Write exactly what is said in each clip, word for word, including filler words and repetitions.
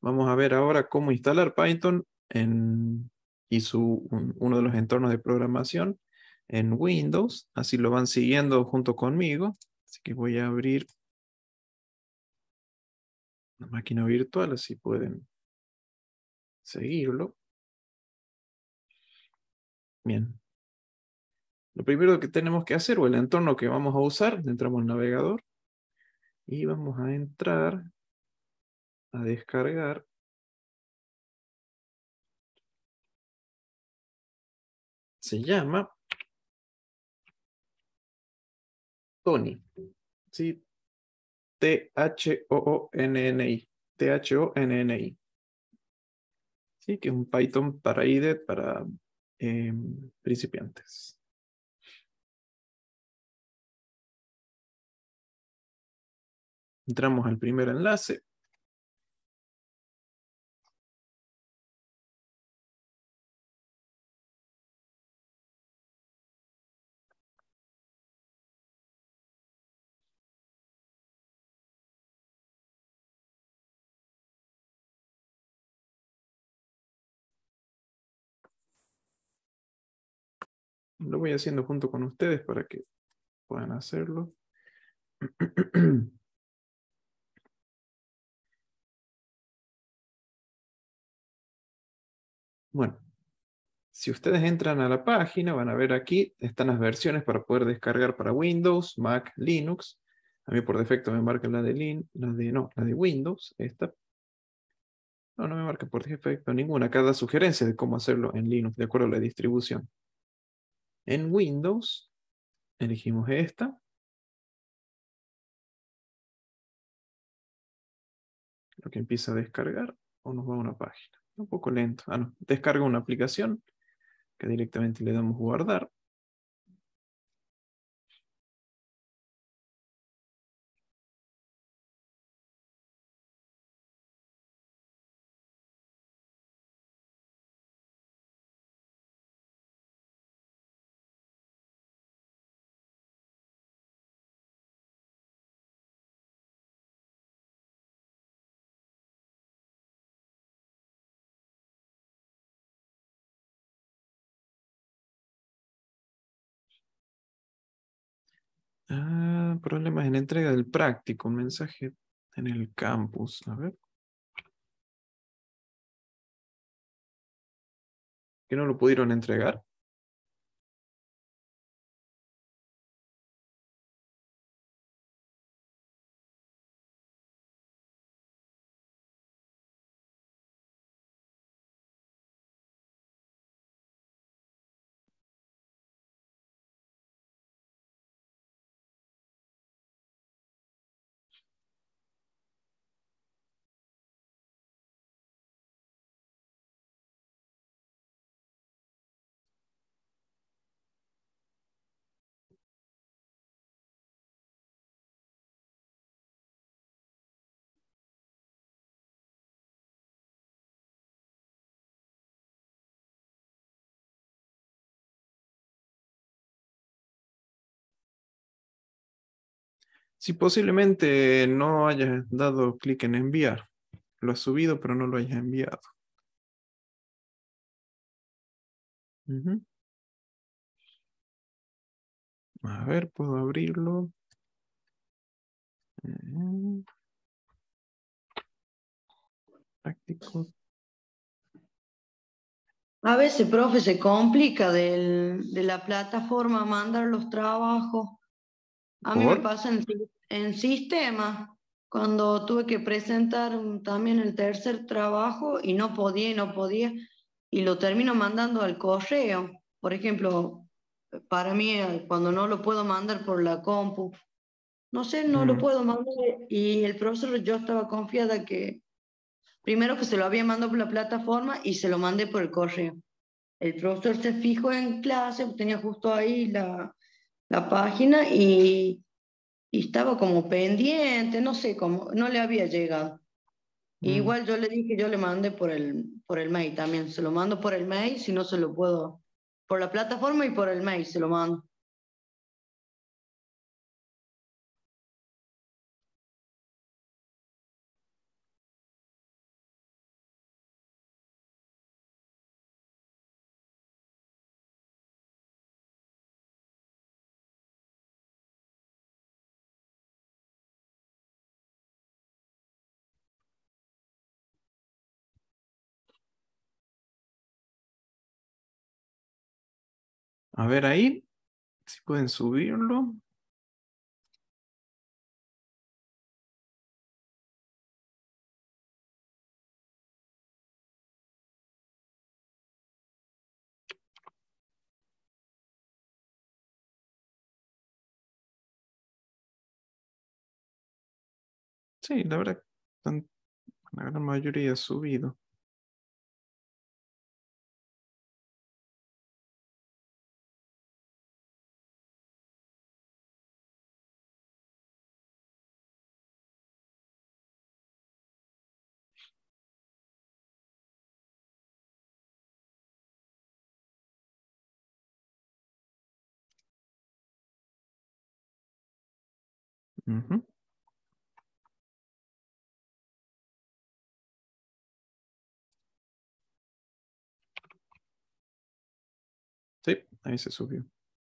Vamos a ver ahora cómo instalar Python en, y su, un- uno de los entornos de programación en Windows. Así lo van siguiendo junto conmigo. Así que voy a abrir la máquina virtual, así pueden seguirlo. Bien. Lo primero que tenemos que hacer, o el entorno que vamos a usar, entramos al navegador y vamos a entrar a descargar. Se llama Tony. ¿Sí? T H O O N N I. T H O N N I. ¿Sí? Que es un Python para I D E, para eh, principiantes. Entramos al primer enlace. Lo voy haciendo junto con ustedes para que puedan hacerlo. Bueno, si ustedes entran a la página, van a ver aquí, están las versiones para poder descargar para Windows, Mac, Linux. A mí por defecto me marca la de Lin, la de no, la de Windows, esta. No, no me marca por defecto ninguna. Acá da sugerencias de cómo hacerlo en Linux, de acuerdo a la distribución. En Windows, elegimos esta. Lo que empieza a descargar, o nos va a una página. Un poco lento. Ah, no. Descarga una aplicación, que directamente le damos guardar. Ah, problemas en entrega del práctico. Un mensaje en el campus. A ver. ¿Que no lo pudieron entregar? Si posiblemente no hayas dado clic en enviar. Lo has subido, pero no lo hayas enviado. Ujú. A ver, puedo abrirlo. Mm, práctico. A veces, profe, se complica del- de la plataforma mandar los trabajos. A mí me ¿Por? pasa en, si- en sistema, cuando tuve que presentar un- también el tercer trabajo y no podía y no podía, y lo termino mandando al correo. Por ejemplo, para mí, eh, cuando no lo puedo mandar por la compu, no sé, no lo Mm, puedo mandar. Y el profesor, yo estaba confiada que, primero que se lo había mandado por la plataforma y se lo mandé por el correo. El profesor se fijó en clase, tenía justo ahí la, la página y, y estaba como pendiente, no sé cómo, no le había llegado. mm. Igual yo le dije, yo le mandé por el, por el mail también, se lo mando por el mail, si no se lo puedo, por la plataforma y por el mail se lo mando. A ver ahí, si pueden subirlo. Sí, la verdad, están la gran mayoría subido. Ujú. Sí, ahí se subió.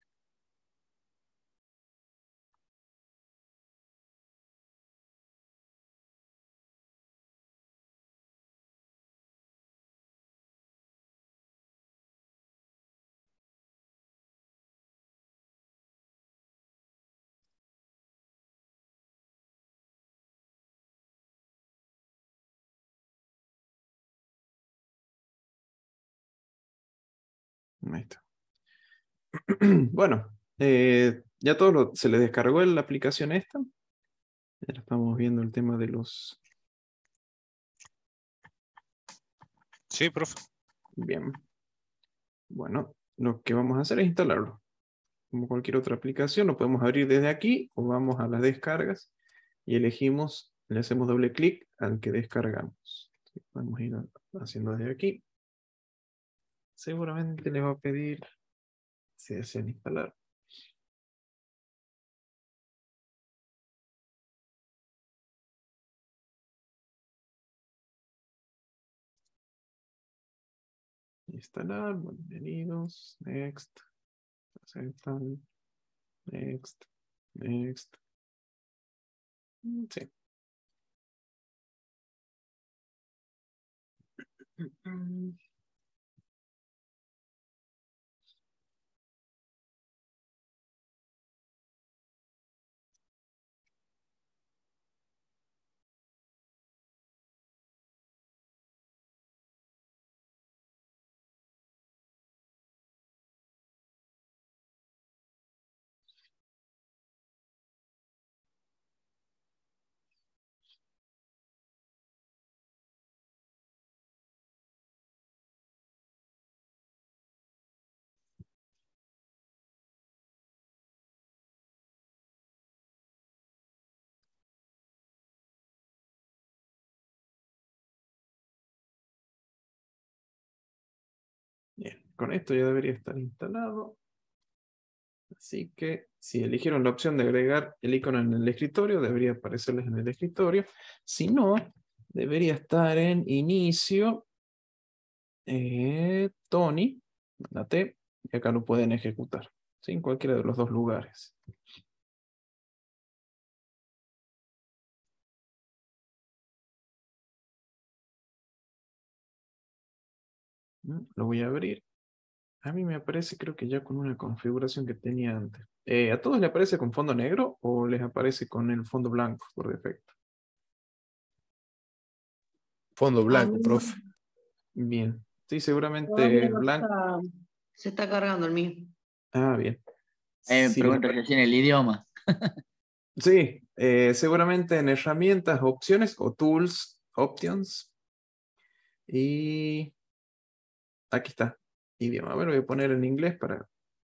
Ahí está. Bueno, eh, ya todo lo- se les descargó la aplicación esta. Ya estamos viendo el tema de los... Sí, profe. Bien. Bueno, lo que vamos a hacer es instalarlo. Como cualquier otra aplicación, lo podemos abrir desde aquí o vamos a las descargas y elegimos, le hacemos doble clic al que descargamos. Podemos ir haciendo desde aquí. Seguramente le va a pedir si desean instalar. Instalar, bienvenidos, next, aceptan, next, next. Mm, Sí. Mm, Bien, con esto ya debería estar instalado. Así que si eligieron la opción de agregar el icono en el escritorio, debería aparecerles en el escritorio. Si no, debería estar en inicio, eh, Tony, la T, y acá lo pueden ejecutar, ¿sí? En cualquiera de los dos lugares. ¿Mm? Lo voy a abrir. A mí me aparece, creo que ya con una configuración que tenía antes. Eh, ¿a todos les aparece con fondo negro o les aparece con el fondo blanco por defecto? Fondo A blanco, mí profe. Bien. Sí, seguramente todavía el no blanco. está, se está cargando el mío. Ah, bien. Eh, me Si les pregunta apare- si en el idioma. Sí, eh, seguramente en herramientas, opciones o tools, options. Y aquí está, idioma. A ver, voy a poner en inglés para...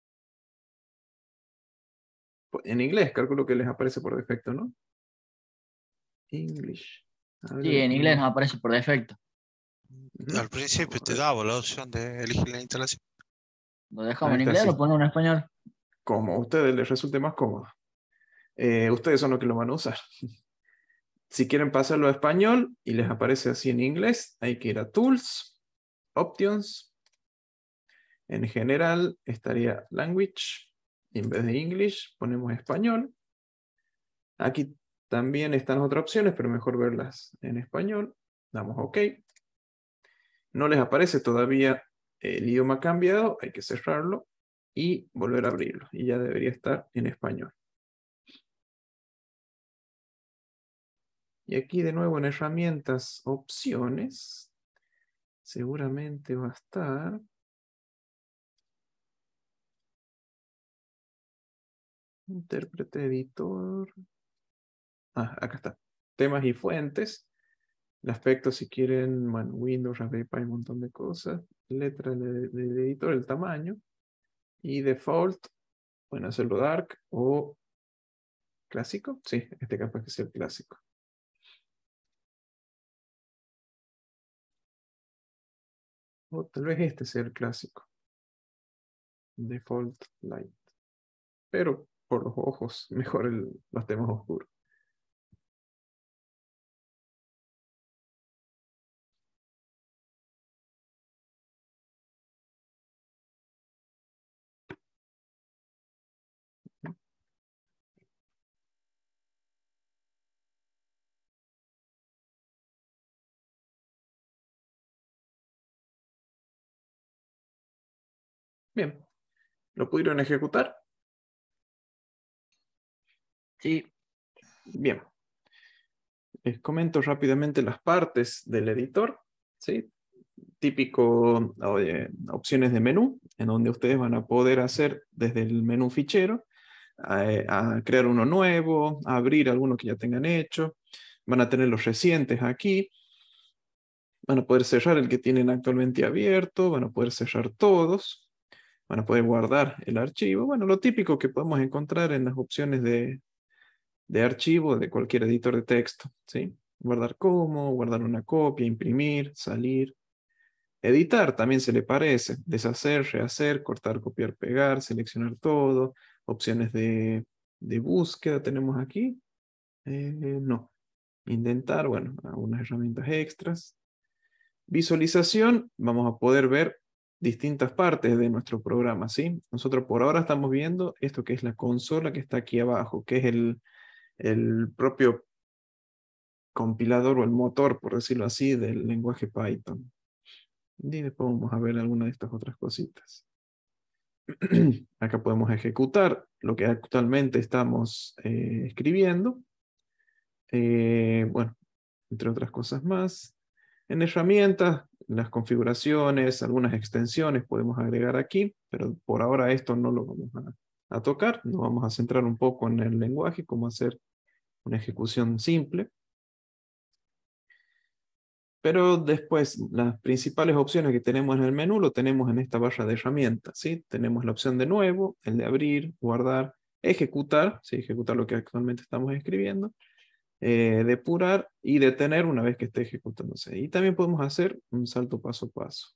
En inglés, calculo que les aparece por defecto, ¿no? English. A ver, Sí, voy a en inglés ponerlo. nos aparece por defecto. Ujú. Al principio Vamos a te ver. daba la opción de elegir la instalación. Lo Ahí dejamos en está, inglés o sí. lo ponemos en español. Como a ustedes les resulte más cómodo. Eh, ustedes son los que lo van a usar. Si quieren pasarlo a español y les aparece así en inglés, hay que ir a Tools, Options. En general estaría Language. Y en vez de English ponemos español. Aquí también están otras opciones, pero mejor verlas en español. Damos OK. No les aparece todavía el idioma cambiado, hay que cerrarlo. y volver a abrirlo. Y ya debería estar en español. Y aquí de nuevo en herramientas, opciones, seguramente va a estar intérprete, editor. Ah, acá está. Temas y fuentes. El aspecto, si quieren, bueno, Windows, Raspberry Pi, un montón de cosas. Letra de, de- de editor, el tamaño. Y default, pueden hacerlo dark o clásico. Sí, este capaz que sea el clásico. O tal vez este sea el clásico. Default light. Pero por los ojos, mejor el, los temas oscuros. Bien. ¿Lo pudieron ejecutar? Sí. Bien. Les comento rápidamente las partes del editor. ¿Sí? Típico, oye, opciones de menú, en donde ustedes van a poder hacer desde el menú fichero, a, a crear uno nuevo, a abrir alguno que ya tengan hecho. Van a tener los recientes aquí. Van a poder cerrar el que tienen actualmente abierto. Van a poder cerrar todos. Van a poder guardar el archivo. Bueno, lo típico que podemos encontrar en las opciones de, de archivo de cualquier editor de texto, ¿sí? Guardar como, guardar una copia, imprimir, salir. Editar también se le parece. Deshacer, rehacer, cortar, copiar, pegar, seleccionar todo. Opciones de, de búsqueda tenemos aquí. Eh, no. Indentar, bueno, algunas herramientas extras. Visualización, vamos a poder ver distintas partes de nuestro programa, ¿sí? Nosotros por ahora estamos viendo esto que es la consola que está aquí abajo, que es el, el propio compilador o el motor, por decirlo así, del lenguaje Python. Y después vamos a ver algunas de estas otras cositas. Acá podemos ejecutar lo que actualmente estamos eh, escribiendo. Eh, bueno, entre otras cosas más. En herramientas, las configuraciones, algunas extensiones podemos agregar aquí, pero por ahora esto no lo vamos a, a tocar. Nos vamos a centrar un poco en el lenguaje, cómo hacer una ejecución simple. Pero después, las principales opciones que tenemos en el menú lo tenemos en esta barra de herramientas, ¿sí? Tenemos la opción de nuevo, el de abrir, guardar, ejecutar, ¿sí? Ejecutar lo que actualmente estamos escribiendo, eh, depurar y detener una vez que esté ejecutándose. Y también podemos hacer un salto paso a paso.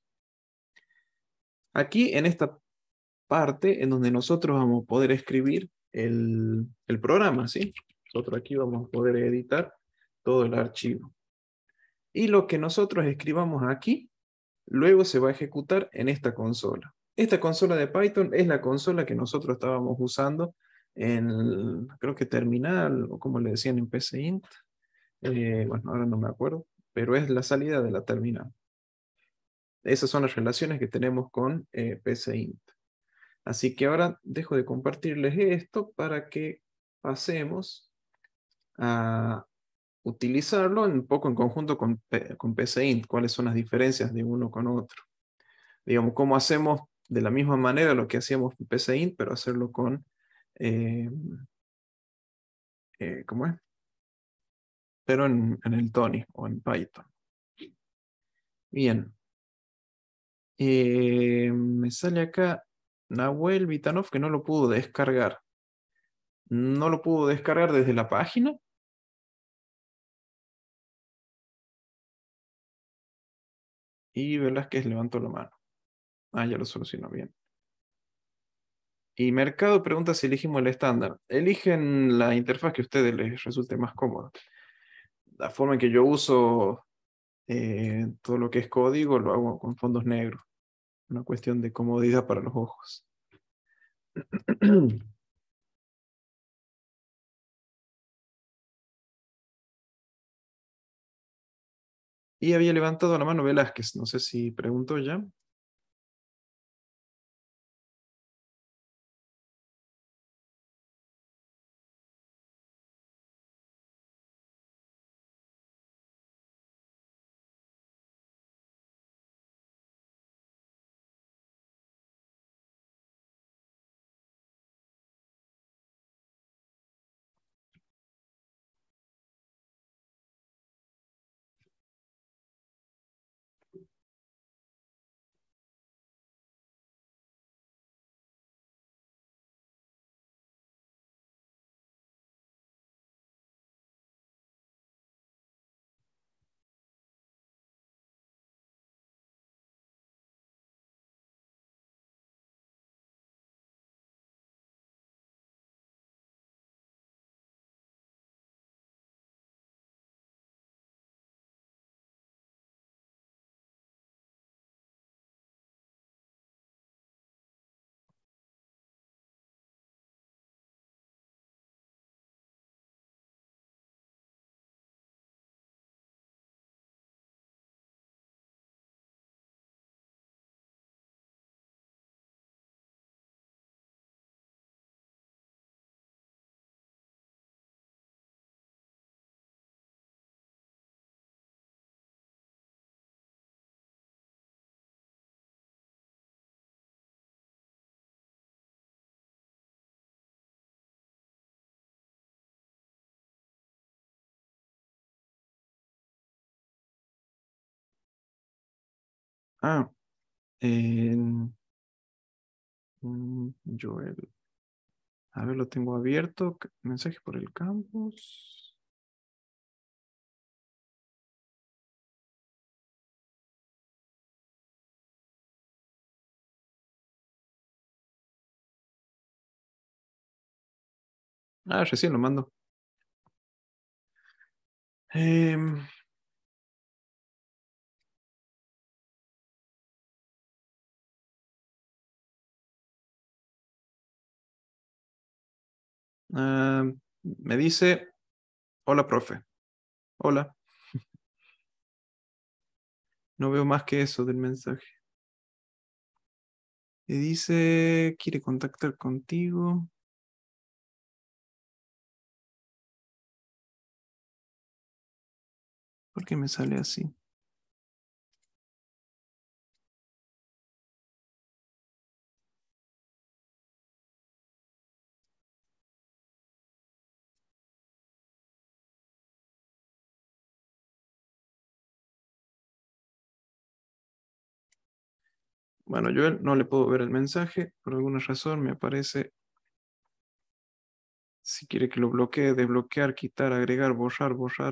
Aquí en esta parte en donde nosotros vamos a poder escribir el, el programa, ¿sí? Nosotros aquí vamos a poder editar todo el archivo. Y lo que nosotros escribamos aquí, luego se va a ejecutar en esta consola. Esta consola de Python es la consola que nosotros estábamos usando en, creo que terminal, o como le decían en PCInt. Eh, bueno, ahora no me acuerdo, pero es la salida de la terminal. Esas son las relaciones que tenemos con eh, PCInt. Así que ahora dejo de compartirles esto para que pasemos a utilizarlo un poco en conjunto con, con PCInt, cuáles son las diferencias de uno con otro. Digamos, cómo hacemos de la misma manera lo que hacíamos en PCInt, pero hacerlo con, eh, eh, ¿cómo es? Pero en, en el Tony o en Python. Bien. Eh, me sale acá Nahuel Vitanov que no lo pudo descargar. No lo pudo descargar desde la página. Y Velázquez levantó la mano. Ah, ya lo solucionó bien. Y Mercado pregunta si elegimos el estándar. Eligen la interfaz que a ustedes les resulte más cómoda. La forma en que yo uso eh, todo lo que es código lo hago con fondos negros. Una cuestión de comodidad para los ojos. Y había levantado la mano Velázquez. No sé si preguntó ya. Ah, en- mm, Joel. A ver, lo tengo abierto. C- Mensaje por el campus. Ah, recién lo mando. Em, ah, Me dice, hola, profe. Hola. No veo más que eso del mensaje. Y dice, quiere contactar contigo. ¿Por qué me sale así? Bueno, yo no le puedo ver el mensaje. Por alguna razón me aparece. Si quiere que lo bloquee, desbloquear, quitar, agregar, borrar, borrar.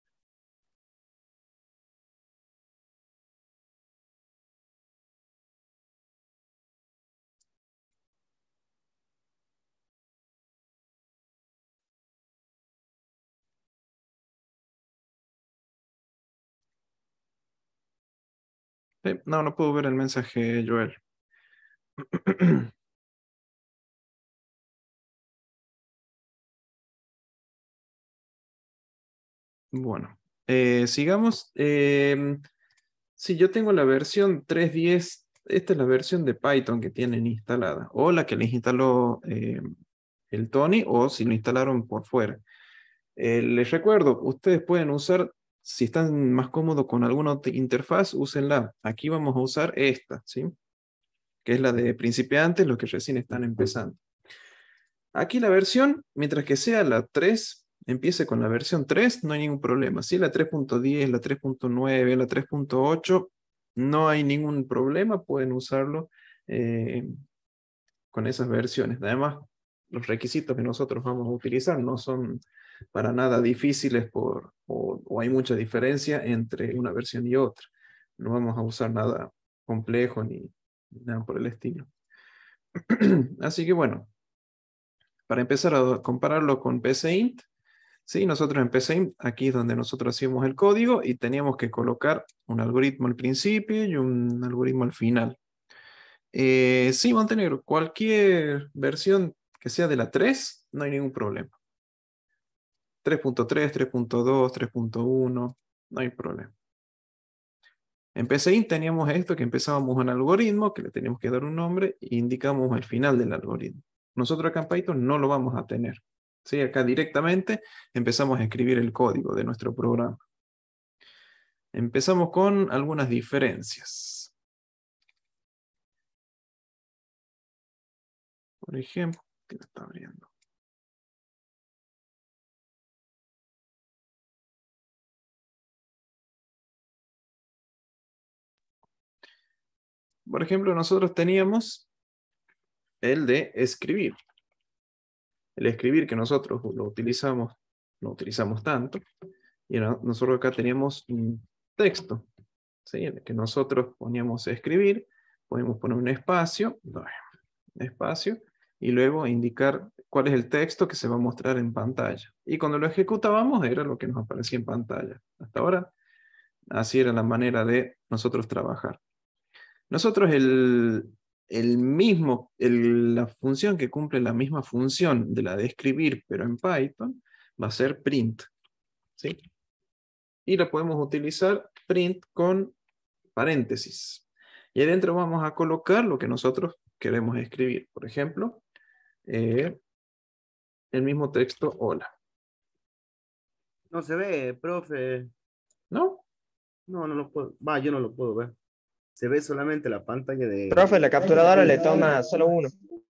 Eh, no, no puedo ver el mensaje, Joel. Bueno, eh, sigamos. Em, si yo tengo la versión tres punto diez, esta es la versión de Python que tienen instalada, o la que les instaló em, el Tony, o si lo instalaron por fuera. Eh, les recuerdo, ustedes pueden usar, si están más cómodos con alguna otra interfaz, úsenla. Aquí vamos a usar esta, ¿sí? Que es la de principiantes, los que recién están empezando. Aquí la versión, mientras que sea la tres, empiece con la versión tres, no hay ningún problema. Si la tres punto diez, la tres punto nueve, la tres punto ocho, no hay ningún problema, pueden usarlo eh, con esas versiones. Además, los requisitos que nosotros vamos a utilizar no son para nada difíciles por, o, o hay mucha diferencia entre una versión y otra. No vamos a usar nada complejo ni nada por el estilo. Así que bueno, para empezar a compararlo con PCInt, ¿sí? Nosotros en PCInt, aquí es donde nosotros hacíamos el código y teníamos que colocar un algoritmo al principio y un algoritmo al final. Eh, sí, Montenegro, cualquier versión que sea de la tres, no hay ningún problema. tres punto tres, tres punto dos, tres punto uno, no hay problema. En PCInt teníamos esto, que empezábamos un algoritmo, que le teníamos que dar un nombre e indicamos el final del algoritmo. Nosotros acá en Python no lo vamos a tener. ¿Sí? Acá directamente empezamos a escribir el código de nuestro programa. Empezamos con algunas diferencias. Por ejemplo, ¿qué está abriendo? Por ejemplo, nosotros teníamos el de escribir. El escribir que nosotros lo utilizamos, no utilizamos tanto. Y no- nosotros acá teníamos un texto, ¿sí? En el que nosotros poníamos escribir, podemos poner un espacio, espacio, y luego indicar cuál es el texto que se va a mostrar en pantalla. Y cuando lo ejecutábamos era lo que nos aparecía en pantalla. Hasta ahora, así era la manera de nosotros trabajar. Nosotros el, el mismo, el- la función que cumple la misma función de la de escribir, pero en Python, va a ser print, ¿sí? Y la podemos utilizar print con paréntesis. Y adentro vamos a colocar lo que nosotros queremos escribir. Por ejemplo, eh, el mismo texto, hola. No se ve, profe. ¿No? No, no lo puedo. Va, yo no lo puedo ver. Se ve solamente la pantalla de... Profe, la capturadora le toma solo uno.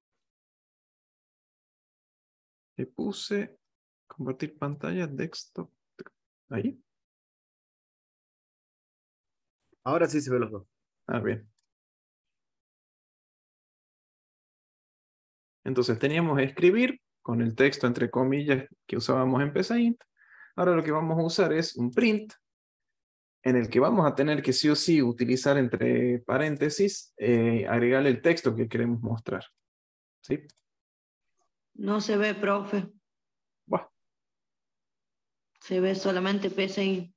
Le puse compartir pantalla, desktop. Ahí. Ahora sí se ve los dos. Ah, bien. Entonces teníamos escribir con el texto entre comillas que usábamos en PSAINT. Ahora lo que vamos a usar es un print en el que vamos a tener que sí o sí utilizar entre paréntesis, eh, agregarle el texto que queremos mostrar. ¿Sí? No se ve, profe. Buah. Se ve solamente P S I.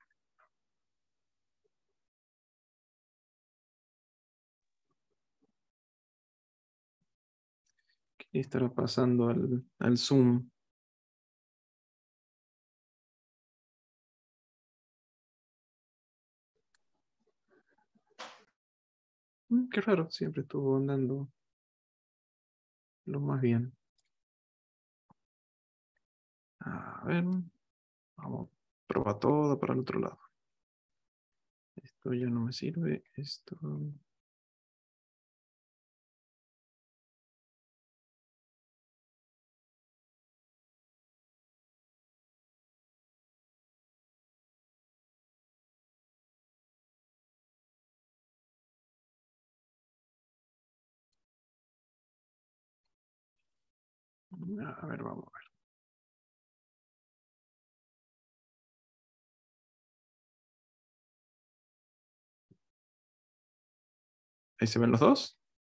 ¿Qué estará pasando al, al Zoom? Mm, Qué raro, siempre estuvo andando lo más bien. A ver, vamos a probar todo para el otro lado. Esto ya no me sirve, esto... A ver, vamos a ver. ¿Ahí se ven los dos?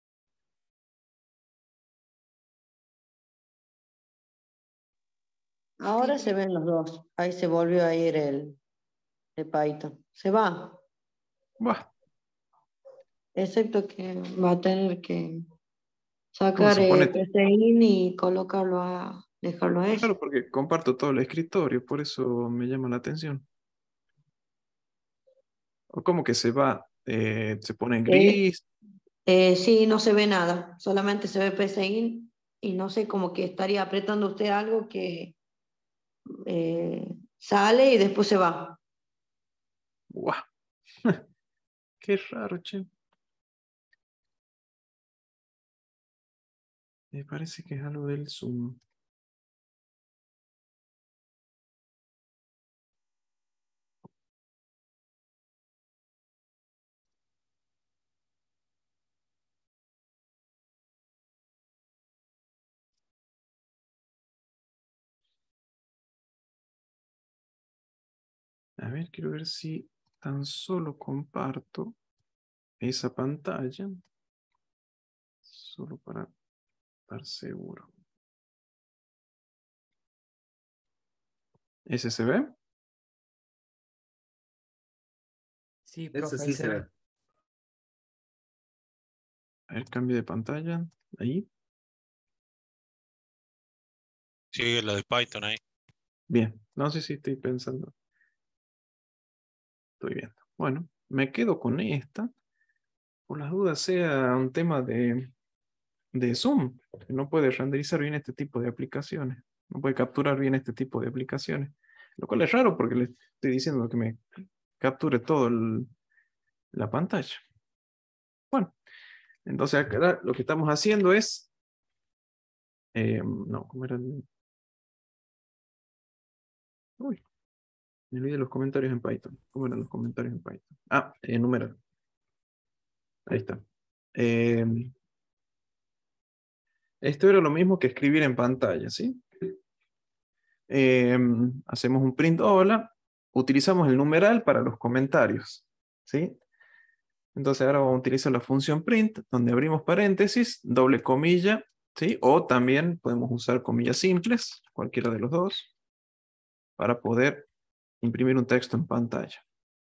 Ahora se ven los dos. Ahí se volvió a ir el de Python. Se va. Buah, Excepto que va a tener que ¿cómo sacar se el pone? P C I y colocarlo a, dejarlo a Claro, eso. porque comparto todo el escritorio, por eso me llama la atención. ¿O cómo que se va? Eh, ¿se pone en Eh, gris? eh, sí, no se ve nada. Solamente se ve P C I y no sé, como que estaría apretando usted algo que eh, sale y después se va. Buah. Qué raro, che. Me parece que es algo del Zoom. A ver, quiero ver si tan solo comparto esa pantalla. Solo para estar seguro. ¿Ese se ve? Sí, Eso profe, ahí sí se se ve. ve. A ver, cambio de pantalla. Ahí. Sí, la de Python ahí. Bien. No sé si estoy pensando. Estoy viendo. Bueno, me quedo con esta. Por las dudas sea un tema de, de Zoom. Que no puede renderizar bien este tipo de aplicaciones. No puede capturar bien este tipo de aplicaciones. Lo cual es raro porque le estoy diciendo que me capture todo el- la pantalla. Bueno, entonces acá lo que estamos haciendo es... eh, no, ¿cómo era el...? Uy, me olvidé los comentarios en Python. ¿Cómo eran los comentarios en Python? Ah, enumerar. Ahí está. Eh, esto era lo mismo que escribir en pantalla, ¿sí? Eh, hacemos un print hola, utilizamos el numeral para los comentarios, ¿sí? Entonces ahora vamos a utilizar la función print, donde abrimos paréntesis, doble comilla, ¿sí? O también podemos usar comillas simples, cualquiera de los dos, para poder imprimir un texto en pantalla.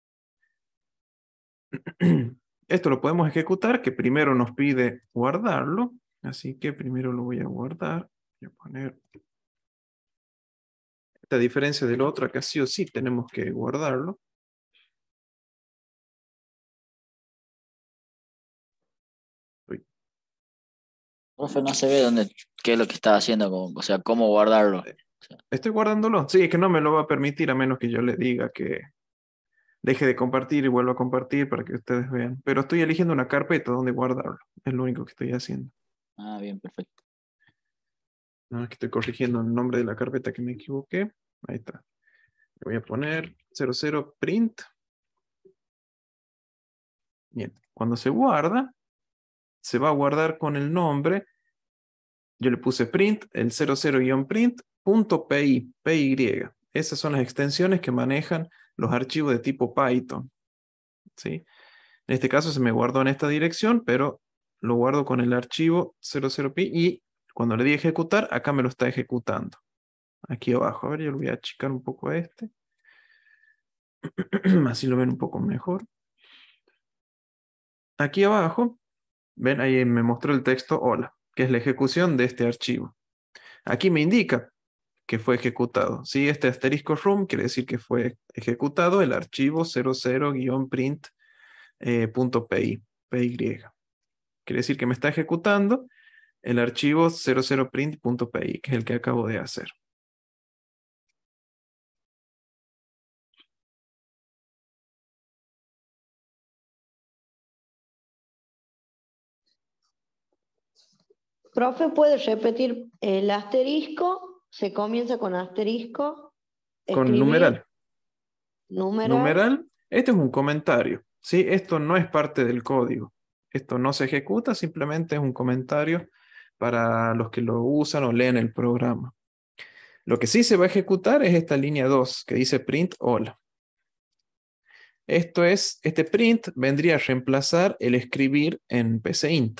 Esto lo podemos ejecutar, que primero nos pide guardarlo, así que primero lo voy a guardar. Voy a poner... Esta diferencia del otro, acá sí o sí tenemos que guardarlo. Uy, Profe, no se ve dónde, qué es lo que está haciendo, como- o sea, cómo guardarlo. O sea, ¿estoy guardándolo? Sí, es que no me lo va a permitir a menos que yo le diga que deje de compartir y vuelva a compartir para que ustedes vean. Pero estoy eligiendo una carpeta donde guardarlo. Es lo único que estoy haciendo. ah, bien, perfecto. No, es que estoy corrigiendo el nombre de la carpeta que me equivoqué. Ahí está. Le voy a poner cero cero print. Bien, cuando se guarda, se va a guardar con el nombre, yo le puse print, el cero cero-print.py, P Y. Esas son las extensiones que manejan los archivos de tipo Python. ¿Sí? En este caso se me guardó en esta dirección, pero lo guardo con el archivo cero cero pi y cuando le di ejecutar, acá me lo está ejecutando. Aquí abajo, a ver, yo lo voy a achicar un poco a este. Así lo ven un poco mejor. Aquí abajo, ven, ahí me mostró el texto hola, que es la ejecución de este archivo. Aquí me indica que fue ejecutado. ¿Sí? Este asterisco room quiere decir que fue ejecutado el archivo cero cero-print.py. Eh, P Y. Quiere decir que me está ejecutando el archivo cero cero-print.py, que es el que acabo de hacer. Profe, ¿puede repetir el asterisco? Se comienza con asterisco. Con Escribir, numeral. numeral. Numeral, este es un comentario. ¿Sí? Esto no es parte del código. Esto no se ejecuta, simplemente es un comentario para los que lo usan o leen el programa. Lo que sí se va a ejecutar es esta línea dos, que dice print hola. Esto es, este print vendría a reemplazar el escribir en pcint.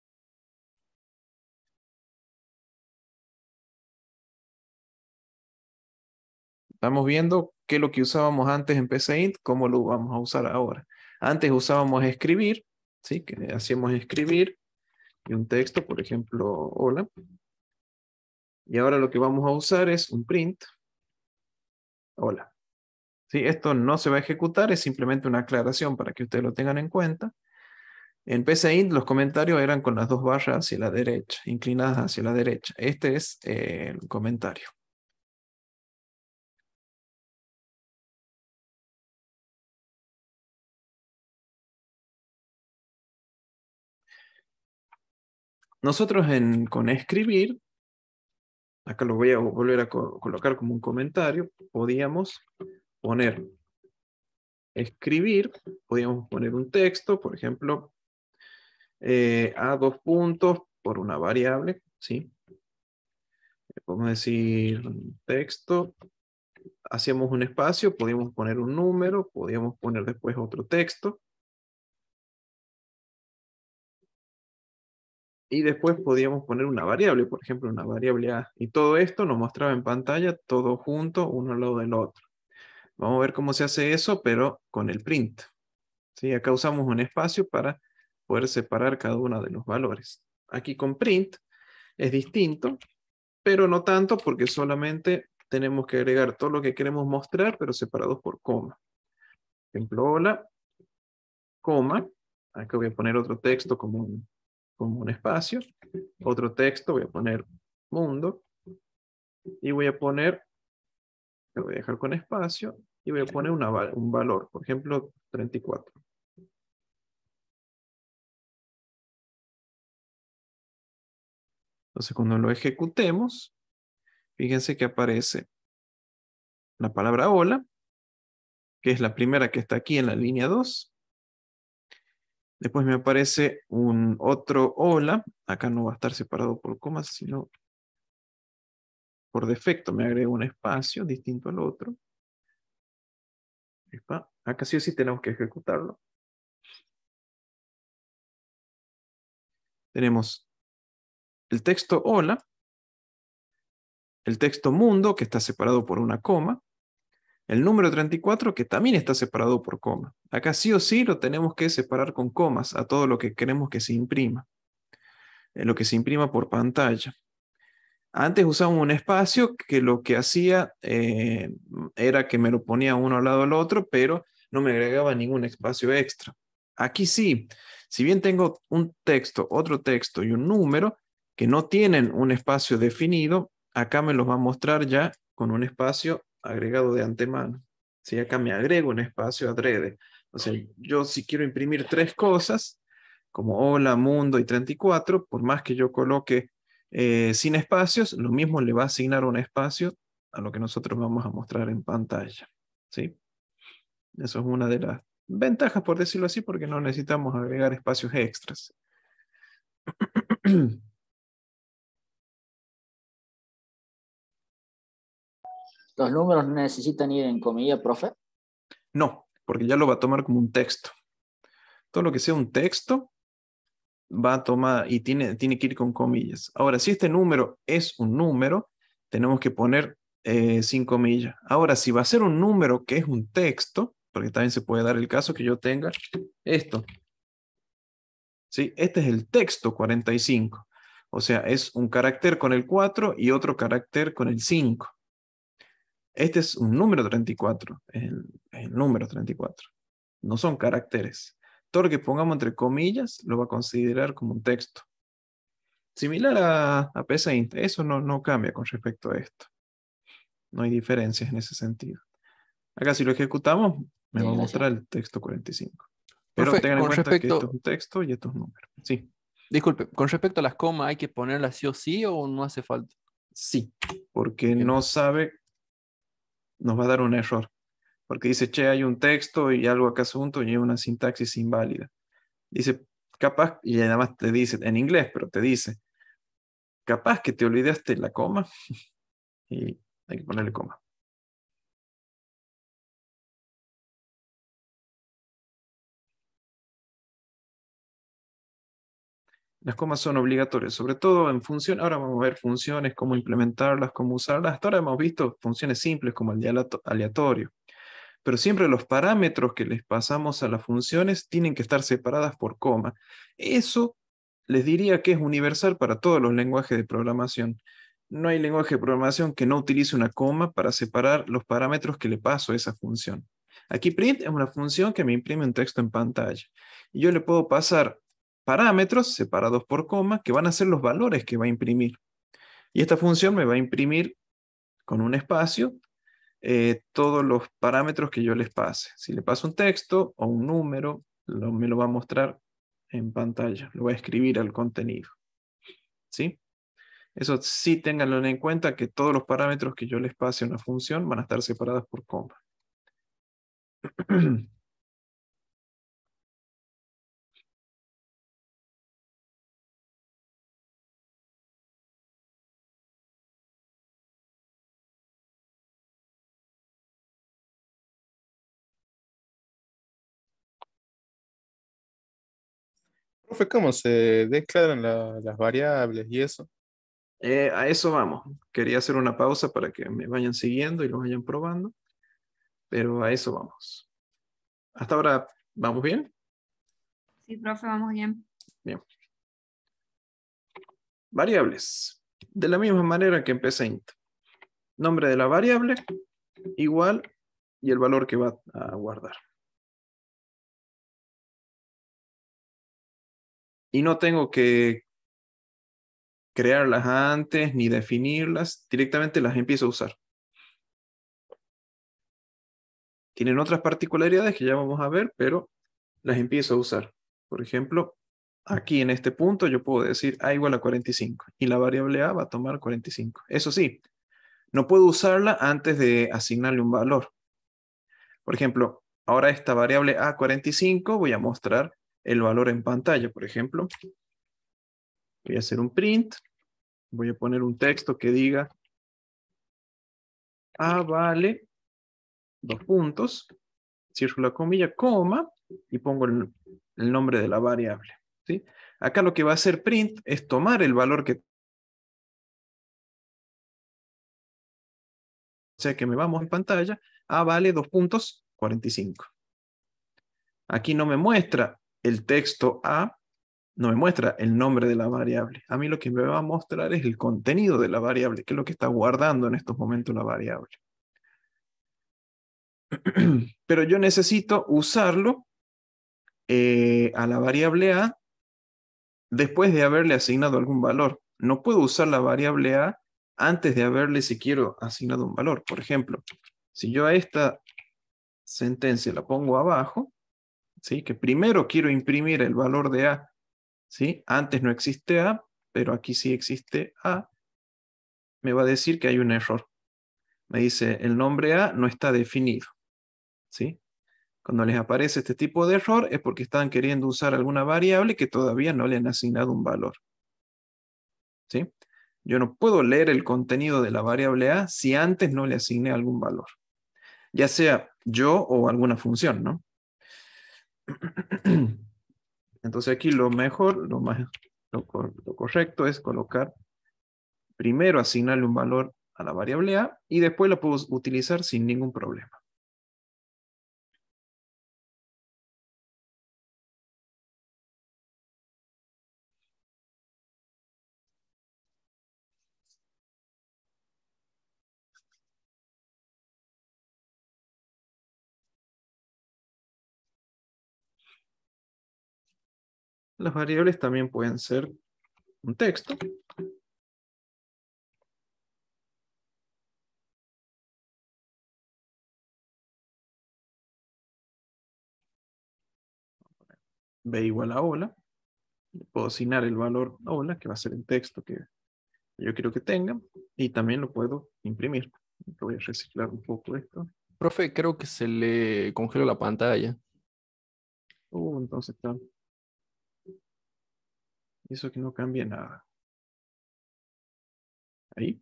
Estamos viendo qué es lo que usábamos antes en pcint, cómo lo vamos a usar ahora. Antes usábamos escribir, ¿sí? Que hacíamos escribir y un texto, por ejemplo, hola. Y ahora lo que vamos a usar es un print, hola. ¿Sí? Esto no se va a ejecutar, es simplemente una aclaración para que ustedes lo tengan en cuenta. En pcint los comentarios eran con las dos barras hacia la derecha, inclinadas hacia la derecha. Este es eh, el comentario. Nosotros en, con escribir, acá lo voy a volver a co- colocar como un comentario, podíamos poner escribir, podíamos poner un texto, por ejemplo, eh, a dos puntos por una variable, ¿sí? Podemos decir texto, hacíamos un espacio, podíamos poner un número, podíamos poner después otro texto. Y después podíamos poner una variable, por ejemplo, una variable A. Y todo esto nos mostraba en pantalla, todo junto, uno al lado del otro. Vamos a ver cómo se hace eso, pero con el print. ¿Sí? Acá usamos un espacio para poder separar cada uno de los valores. Aquí con print es distinto, pero no tanto porque solamente tenemos que agregar todo lo que queremos mostrar, pero separados por coma. Por ejemplo, hola, coma. Acá voy a poner otro texto como un, como un espacio. Otro texto, voy a poner mundo. Y voy a poner, lo voy a dejar con espacio, y voy a poner una, un valor, por ejemplo, treinta y cuatro. Entonces cuando lo ejecutemos, fíjense que aparece la palabra hola, que es la primera que está aquí en la línea dos. Después me aparece un otro hola, acá no va a estar separado por comas, sino por defecto me agrego un espacio distinto al otro. Acá sí o sí tenemos que ejecutarlo. Tenemos el texto hola, el texto mundo, que está separado por una coma, el número treinta y cuatro, que también está separado por coma. Acá sí o sí lo tenemos que separar con comas a todo lo que queremos que se imprima, lo que se imprima por pantalla. Antes usábamos un espacio que lo que hacía eh, era que me lo ponía uno al lado del otro, pero no me agregaba ningún espacio extra. Aquí sí, si bien tengo un texto, otro texto y un número que no tienen un espacio definido, acá me los va a mostrar ya con un espacio agregado de antemano. Si acá me agrego un espacio adrede. O sea, yo si quiero imprimir tres cosas, como hola, mundo y treinta y cuatro, por más que yo coloque eh, sin espacios, lo mismo le va a asignar un espacio a lo que nosotros vamos a mostrar en pantalla. ¿Sí? Eso es una de las ventajas, por decirlo así, porque no necesitamos agregar espacios extras. ¿Los números no necesitan ir en comilla, profe? No, porque ya lo va a tomar como un texto. Todo lo que sea un texto va a tomar y tiene, tiene que ir con comillas. Ahora, si este número es un número, tenemos que poner eh, sin comillas. Ahora, si va a ser un número que es un texto, porque también se puede dar el caso que yo tenga esto. ¿Sí? Este es el texto cuarenta y cinco. O sea, es un carácter con el cuatro y otro carácter con el cinco. Este es un número treinta y cuatro. El, el número treinta y cuatro. No son caracteres. Todo lo que pongamos entre comillas lo va a considerar como un texto. Similar a, a PSeInt. Eso no, no cambia con respecto a esto. No hay diferencias en ese sentido. Acá si lo ejecutamos, me Bien, va a gracias. mostrar el texto cuarenta y cinco. Pero Profe, tengan en con cuenta que esto respecto, es un texto y esto es un número. Sí, disculpe, con respecto a las comas, ¿hay que ponerlas sí o sí o no hace falta? sí. Porque Bien. no sabe, nos va a dar un error. Porque dice, che, hay un texto y algo acá asunto y hay una sintaxis inválida. Dice, capaz, y además te dice, en inglés, pero te dice, capaz que te olvidaste la coma y hay que ponerle coma. Las comas son obligatorias, sobre todo en función. Ahora vamos a ver funciones, cómo implementarlas, cómo usarlas. Hasta ahora hemos visto funciones simples como el de aleato- aleatorio. Pero siempre los parámetros que les pasamos a las funciones tienen que estar separadas por coma. Eso les diría que es universal para todos los lenguajes de programación. No hay lenguaje de programación que no utilice una coma para separar los parámetros que le paso a esa función. Aquí print es una función que me imprime un texto en pantalla. Y yo le puedo pasar parámetros separados por coma que van a ser los valores que va a imprimir. Y esta función me va a imprimir con un espacio eh, todos los parámetros que yo les pase. Si le paso un texto o un número, lo, me lo va a mostrar en pantalla. Lo voy a escribir al contenido. ¿Sí? Eso sí ténganlo en cuenta que todos los parámetros que yo les pase a una función van a estar separados por coma. Profe, ¿cómo se declaran la- las variables y eso? Eh, a eso vamos. Quería hacer una pausa para que me vayan siguiendo y lo vayan probando, pero a eso vamos. Hasta ahora, ¿vamos bien? Sí, profe, vamos bien. Bien. Variables. De la misma manera que empecé int. Nombre de la variable igual y el valor que va a guardar. Y no tengo que crearlas antes ni definirlas, directamente las empiezo a usar. Tienen otras particularidades que ya vamos a ver, pero las empiezo a usar. Por ejemplo, aquí en este punto yo puedo decir A igual a cuarenta y cinco y la variable A va a tomar cuarenta y cinco. Eso sí, no puedo usarla antes de asignarle un valor. Por ejemplo, ahora esta variable A cuarenta y cinco voy a mostrar el valor en pantalla, por ejemplo. Voy a hacer un print. Voy a poner un texto que diga A vale dos puntos, cierro la comilla, coma, y pongo el, el nombre de la variable. ¿Sí? Acá lo que va a hacer print es tomar el valor que, o sea, que me vamos en pantalla, A vale dos puntos cuarenta y cinco. Aquí no me muestra el texto A, no me muestra el nombre de la variable. A mí lo que me va a mostrar es el contenido de la variable, que es lo que está guardando en estos momentos la variable. Pero yo necesito usarlo eh, a la variable A después de haberle asignado algún valor. No puedo usar la variable A antes de haberle, si quiero, asignado un valor. Por ejemplo, si yo a esta sentencia la pongo abajo, ¿sí? Que primero quiero imprimir el valor de A, ¿sí? Antes no existe A, pero aquí sí existe A, me va a decir que hay un error. Me dice, el nombre A no está definido, ¿sí? Cuando les aparece este tipo de error es porque están queriendo usar alguna variable que todavía no le han asignado un valor. ¿Sí? Yo no puedo leer el contenido de la variable A si antes no le asigné algún valor. Ya sea yo o alguna función, ¿no? Entonces aquí lo mejor, lo, más, lo, lo correcto es colocar, primero asignarle un valor a la variable A y después la puedo utilizar sin ningún problema. Las variables también pueden ser un texto. B igual a hola. Puedo asignar el valor hola, que va a ser el texto que yo quiero que tenga. Y también lo puedo imprimir. Voy a reciclar un poco esto. Profe, creo que se le congeló la pantalla. Uh, entonces está. Eso que no cambia nada. Ahí.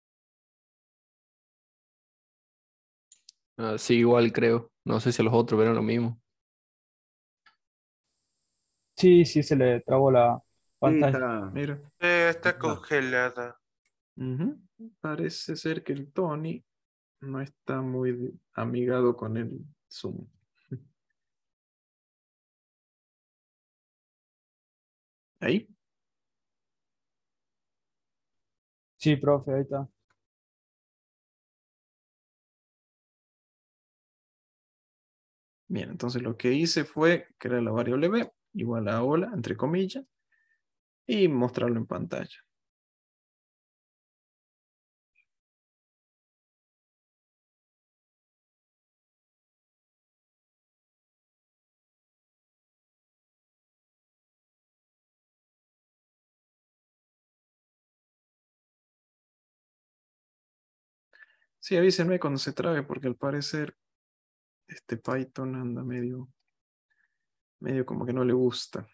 Ah, sí, igual creo. No sé si a los otros verán lo mismo. Sí, sí, se le trabó la Sí, pantalla. está. Mira. Eh, está Ajá. congelada. Ujú. Parece ser que el Tony no está muy amigado con el Zoom. Ahí. Sí, profe, ahí está. Bien, entonces lo que hice fue crear la variable b igual a hola, entre comillas, y mostrarlo en pantalla. Sí, avísenme cuando se trabe, porque al parecer este Python anda medio, medio como que no le gusta.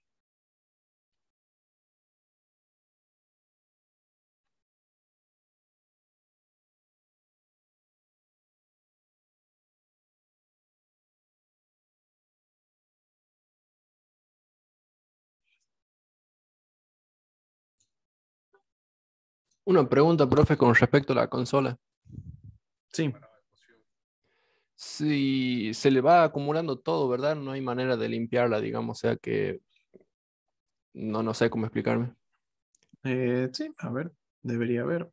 Una pregunta, profe, con respecto a la consola. Sí, Si se le va acumulando todo, ¿verdad? No hay manera de limpiarla, digamos, o sea que no, no sé cómo explicarme. eh, sí, a ver, debería haber.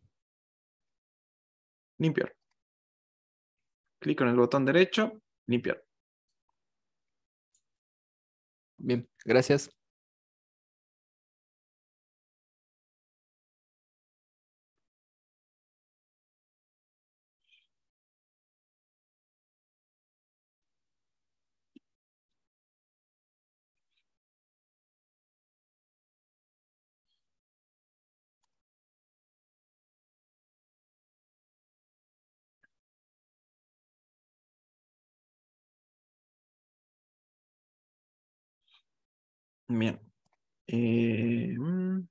Limpiar. Clic en el botón derecho, limpiar. Bien, gracias. Bien. Eh, mm.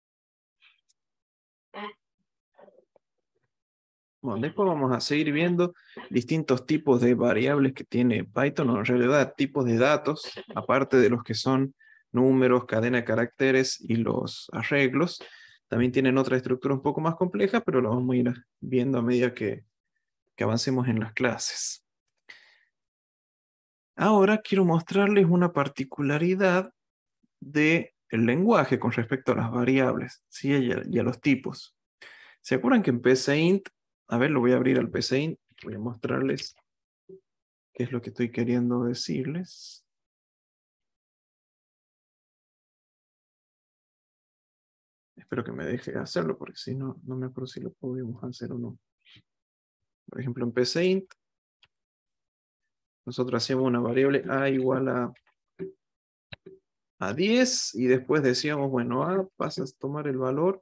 Bueno, después vamos a seguir viendo distintos tipos de variables que tiene Python, o en realidad tipos de datos, aparte de los que son números, cadena de caracteres y los arreglos. También tienen otra estructura un poco más compleja, pero lo vamos a ir viendo a medida que, que avancemos en las clases. Ahora quiero mostrarles una particularidad del lenguaje con respecto a las variables, ¿sí? y, a, y a los tipos. ¿Se acuerdan que en PCInt, a ver, lo voy a abrir al PCInt, voy a mostrarles qué es lo que estoy queriendo decirles? Espero que me deje hacerlo, porque si no, no me acuerdo si lo podemos hacer o no. Por ejemplo, en PCInt, nosotros hacíamos una variable a igual a, a diez, y después decíamos, bueno, a pasas a tomar el valor,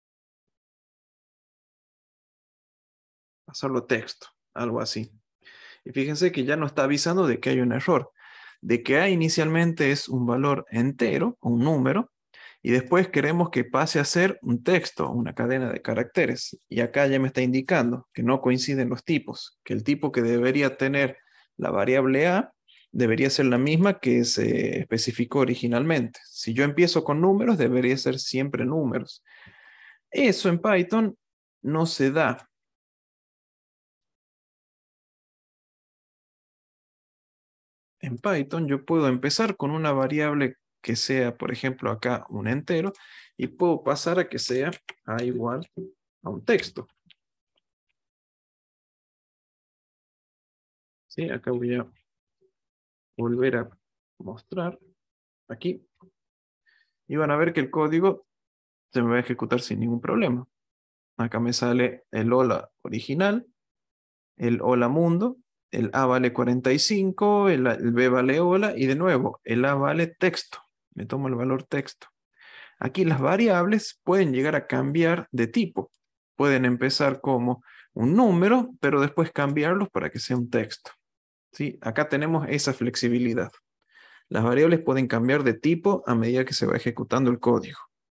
pasarlo a texto, algo así. Y fíjense que ya nos está avisando de que hay un error. De que A inicialmente es un valor entero, un número, y después queremos que pase a ser un texto, una cadena de caracteres. Y acá ya me está indicando que no coinciden los tipos, que el tipo que debería tener la variable A debería ser la misma que se especificó originalmente. Si yo empiezo con números, debería ser siempre números. Eso en Python no se da. En Python yo puedo empezar con una variable que sea, por ejemplo, acá un entero, y puedo pasar a que sea A igual a un texto. ¿Sí? Acá voy a volver a mostrar aquí. Y van a ver que el código se me va a ejecutar sin ningún problema. Acá me sale el hola original, el hola mundo, el A vale cuarenta y cinco, el, el B vale hola, y de nuevo, el A vale texto. Me tomo el valor texto. Aquí las variables pueden llegar a cambiar de tipo. Pueden empezar como un número, pero después cambiarlos para que sea un texto. ¿Sí? Acá tenemos esa flexibilidad. Las variables pueden cambiar de tipo a medida que se va ejecutando el código.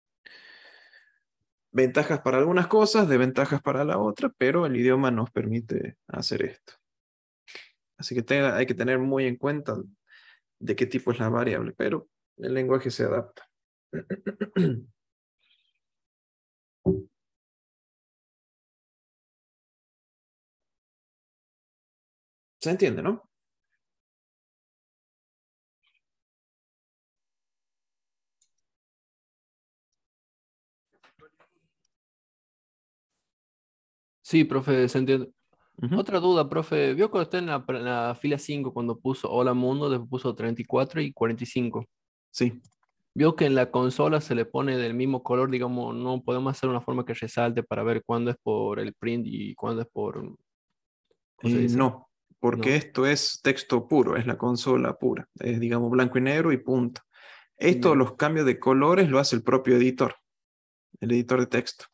Ventajas para algunas cosas, desventajas para la otra, pero el idioma nos permite hacer esto. Así que tenga, hay que tener muy en cuenta de qué tipo es la variable, pero el lenguaje se adapta. ¿Se entiende, no? Sí, profe, se entiende. Ujú. Otra duda, profe. ¿Vio cuando está en la, en la fila cinco cuando puso Hola Mundo, después puso treinta y cuatro y cuarenta y cinco? Sí. Vio que en la consola se le pone del mismo color, digamos, no podemos hacer una forma que resalte para ver cuándo es por el print y cuándo es por, ¿cómo se Eh, dice? no, porque No. esto es texto puro, es la consola pura. Es, digamos, blanco y negro y punto. Esto, Ya. los cambios de colores, lo hace el propio editor, el editor de texto.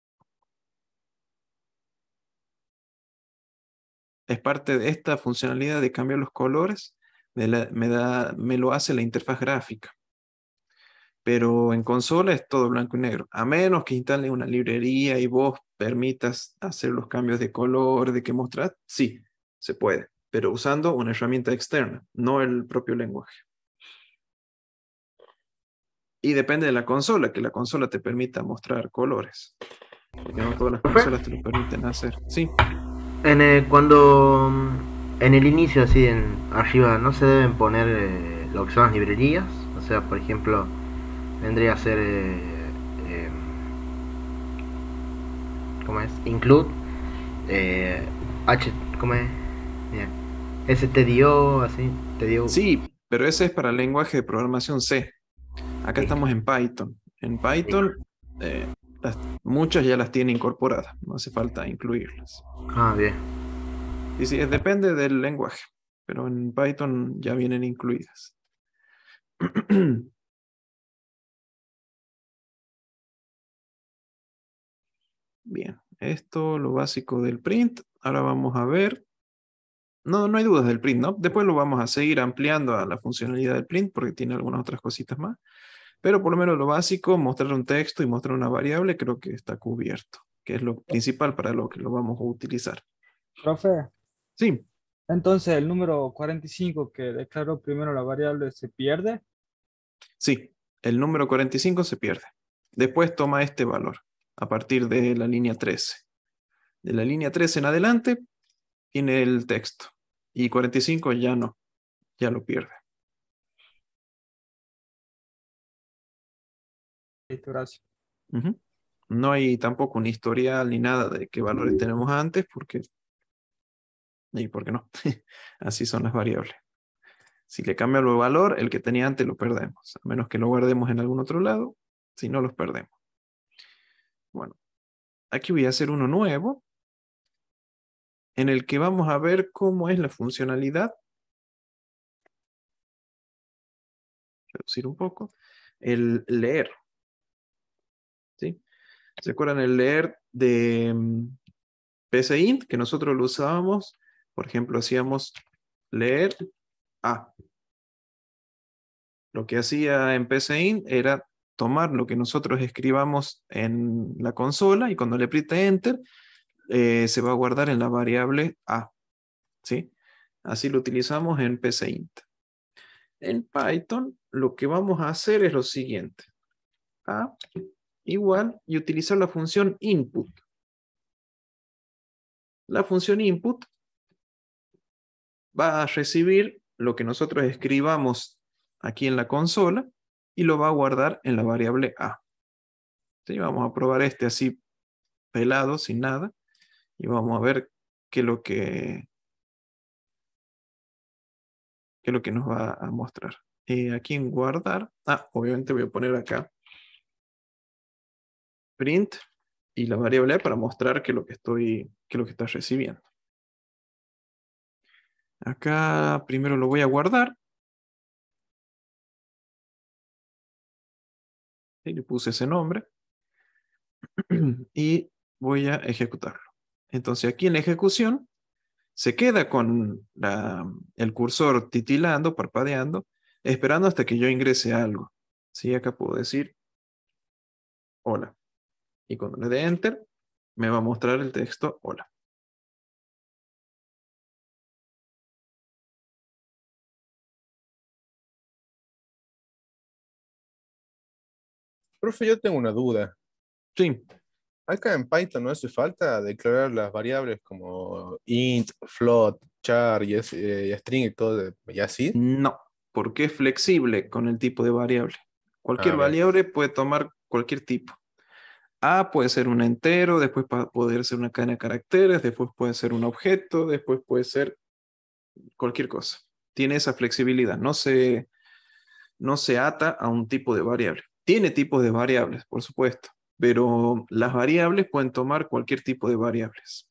Es parte de esta funcionalidad de cambiar los colores, me, la- me da, me lo hace la interfaz gráfica. Pero en consola es todo blanco y negro. A menos que instales una librería y vos permitas hacer los cambios de color, de qué mostrar, sí, se puede. Pero usando una herramienta externa, no el propio lenguaje. Y depende de la consola, que la consola te permita mostrar colores. Porque no todas las ¿Profe? consolas te lo permiten hacer. Sí. En el- cuando mm, en el inicio, así en arriba, no se deben poner eh, lo que son las librerías. O sea, por ejemplo, vendría a ser eh, eh, ¿cómo es? Include eh, H, ¿cómo es? Bien. stdio, así, tdio. Sí, pero ese es para el lenguaje de programación C. Acá Listo. estamos en Python. En Python, eh, las- muchas ya las tiene incorporadas. No hace falta incluirlas. Ah, bien. Y sí, es- depende del lenguaje. Pero en Python ya vienen incluidas. Bien, esto lo básico del print. Ahora vamos a ver. No, no hay dudas del print, ¿no? Después lo vamos a seguir ampliando a la funcionalidad del print porque tiene algunas otras cositas más. Pero por lo menos lo básico, mostrar un texto y mostrar una variable, creo que está cubierto, que es lo principal para lo que lo vamos a utilizar. Profe, Sí, entonces el número cuarenta y cinco que declaró primero la variable se pierde. sí, el número cuarenta y cinco se pierde. Después toma este valor a partir de la línea trece. De la línea trece en adelante tiene el texto y cuarenta y cinco ya no, ya lo pierde. Listo, gracias. Ujú. No hay tampoco un historial ni nada de qué valores tenemos antes, porque, y por qué no, así son las variables. Si le cambia el valor, el que tenía antes lo perdemos, a menos que lo guardemos en algún otro lado, si no los perdemos. Bueno, aquí voy a hacer uno nuevo, en el que vamos a ver cómo es la funcionalidad. Reducir un poco. El leer. ¿Sí? ¿Se acuerdan el leer de mm, psint? Que nosotros lo usábamos Por ejemplo, hacíamos leer A. Lo que hacía en PCInt era tomar lo que nosotros escribamos en la consola y cuando le apriete Enter, eh, se va a guardar en la variable A. ¿Sí? Así lo utilizamos en PCInt. En Python, lo que vamos a hacer es lo siguiente. A igual y utilizar la función input. La función input va a recibir lo que nosotros escribamos aquí en la consola y lo va a guardar en la variable A. ¿Sí? Vamos a probar este así pelado, sin nada, y vamos a ver qué es lo que, qué es lo que nos va a mostrar. Eh, aquí en guardar, ah, obviamente voy a poner acá print y la variable A para mostrar qué es lo que estoy, qué es lo que está recibiendo. Acá primero lo voy a guardar. ¿Sí? Le puse ese nombre. Y voy a ejecutarlo. Entonces aquí en la ejecución se queda con la- el cursor titilando, parpadeando, esperando hasta que yo ingrese algo. ¿Sí? Acá puedo decir hola. Y cuando le dé enter, me va a mostrar el texto hola. Profe, yo tengo una duda. Sí. Acá en Python no hace falta declarar las variables como int, float, char y, es- eh, y string y todo, y así. No, porque es flexible con el tipo de variable. Cualquier Ah, bien. variable puede tomar cualquier tipo. A puede ser un entero, después va a poder ser una cadena de caracteres, después puede ser un objeto, después puede ser cualquier cosa. Tiene esa flexibilidad, no se, no se ata a un tipo de variable. Tiene tipos de variables, por supuesto, pero las variables pueden tomar cualquier tipo de variables.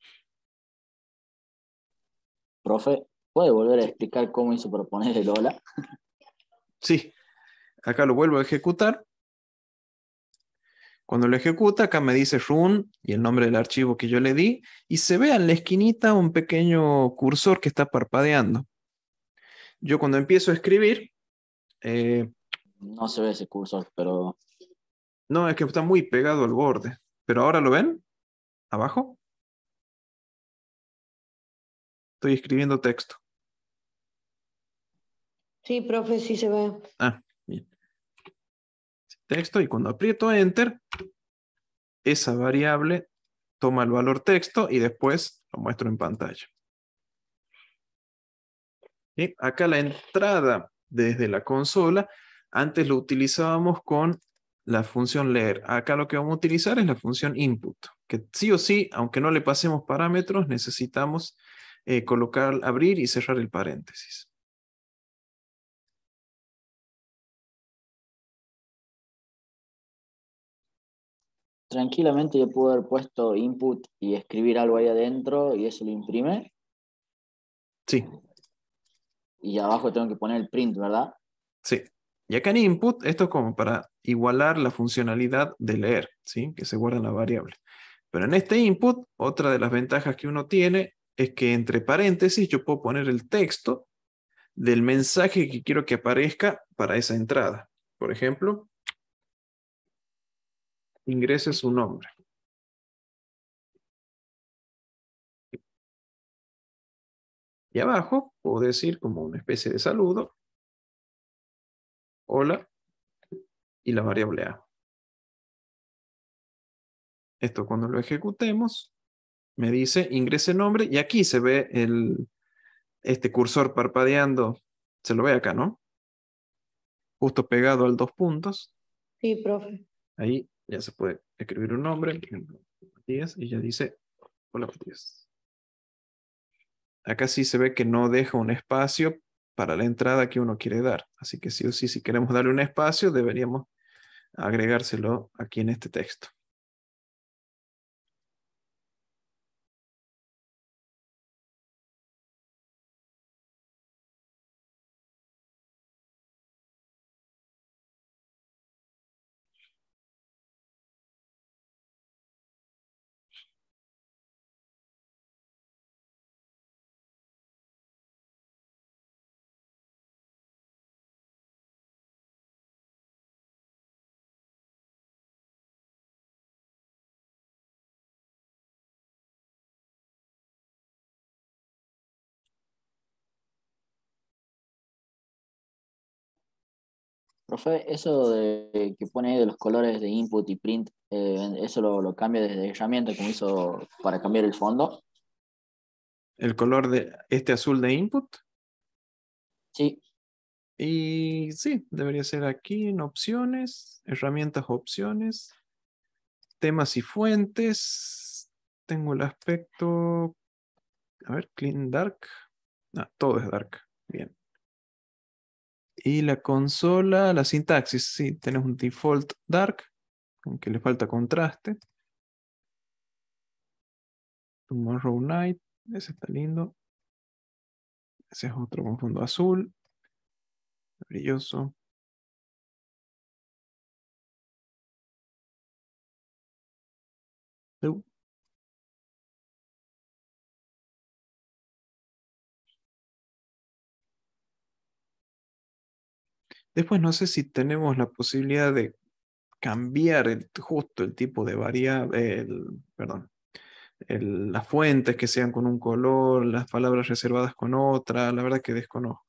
Profe, ¿puede volver a explicar cómo hizo para poner el hola? Sí, acá lo vuelvo a ejecutar. Cuando lo ejecuta, acá me dice run y el nombre del archivo que yo le di, y se ve en la esquinita un pequeño cursor que está parpadeando. Yo cuando empiezo a escribir, eh, No se ve ese cursor, pero no, es que está muy pegado al borde, pero ahora lo ven, abajo, estoy escribiendo texto. Sí, profe, sí se ve. Ah, bien. Texto, y cuando aprieto enter, esa variable toma el valor texto y después lo muestro en pantalla. ¿Sí? Acá la entrada desde la consola, antes lo utilizábamos con la función leer. Acá lo que vamos a utilizar es la función input, que sí o sí, aunque no le pasemos parámetros, necesitamos eh, colocar, abrir y cerrar el paréntesis. tranquilamente yo puedo haber puesto input y escribir algo ahí adentro y eso lo imprime. Sí. Y abajo tengo que poner el print, ¿verdad? Sí. Y acá en input, esto es como para igualar la funcionalidad de leer, ¿sí? Que se guarda en la variable. Pero en este input, otra de las ventajas que uno tiene es que entre paréntesis yo puedo poner el texto del mensaje que quiero que aparezca para esa entrada. Por ejemplo, ingrese su nombre. Y abajo puedo decir como una especie de saludo, hola, y la variable A. Esto cuando lo ejecutemos, me dice ingrese nombre, y aquí se ve el, este cursor parpadeando, se lo ve acá, ¿no? Justo pegado al dos puntos. Sí, profe. Ahí ya se puede escribir un nombre, por ejemplo, Matías, y ya dice, hola Matías. Acá sí se ve que no deja un espacio para la entrada que uno quiere dar. Así que sí o sí, si queremos darle un espacio, deberíamos agregárselo aquí en este texto. Profe, eso de que pone ahí de los colores de input y print, eh, eso lo, lo cambia desde herramienta como hizo para cambiar el fondo. El color de este azul de input. Sí. Y sí, debería ser aquí en opciones, herramientas, opciones, temas y fuentes. Tengo el aspecto, a ver, clean dark. Ah, todo es dark. Bien. Y la consola, la sintaxis, sí, tenemos un default dark, aunque le falta contraste. Tomorrow Night, ese está lindo. Ese es otro con fondo azul. Brilloso. Uh. Después no sé si tenemos la posibilidad de cambiar el, justo el tipo de variable, el, perdón, el- las fuentes que sean con un color, las palabras reservadas con otra, la verdad que desconozco.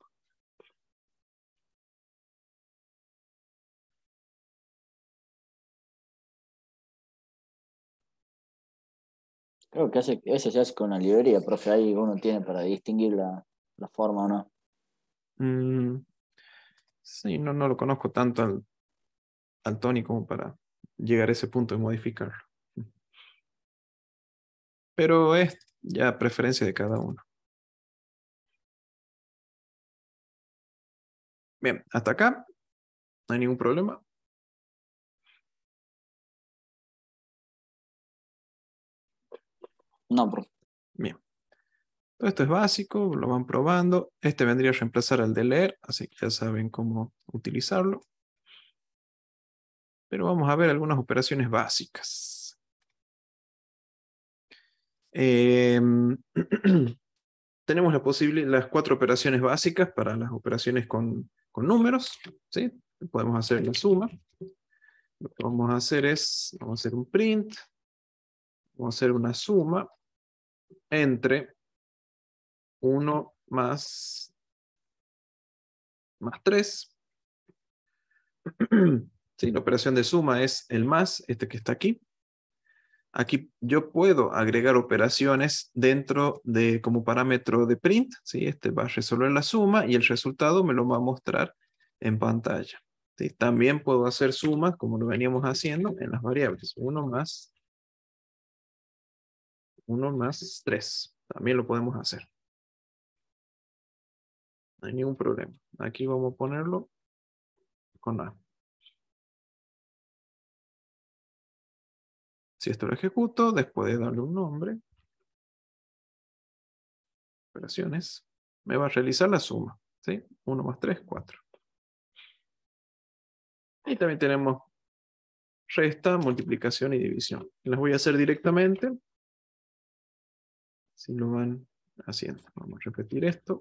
Creo que ese, ese se hace con la librería, profe. Ahí uno tiene para distinguir la, la forma o no. Mm, sí, no, no lo conozco tanto al, al Tony como para llegar a ese punto de modificarlo. Pero es ya preferencia de cada uno. Bien, hasta acá. No hay ningún problema. No, profe. Bien. Todo esto es básico, lo van probando. Este vendría a reemplazar al de leer, así que ya saben cómo utilizarlo. Pero vamos a ver algunas operaciones básicas. Eh, tenemos la posibilidad, las cuatro operaciones básicas para las operaciones con, con números. ¿Sí? Podemos hacer la suma. Lo que vamos a hacer es, vamos a hacer un print. Vamos a hacer una suma entre uno más, más tres. ¿Sí? La operación de suma es el más, este que está aquí. Aquí yo puedo agregar operaciones dentro de como parámetro de print. ¿Sí? Este va a resolver la suma y el resultado me lo va a mostrar en pantalla. ¿Sí? También puedo hacer sumas como lo veníamos haciendo en las variables. uno más uno más tres. También lo podemos hacer. No hay ningún problema. Aquí vamos a ponerlo con A. Si esto lo ejecuto, después de darle un nombre, operaciones, me va a realizar la suma. ¿Sí? uno más tres, cuatro. Y también tenemos resta, multiplicación y división. Las voy a hacer directamente. Si lo van haciendo. Vamos a repetir esto.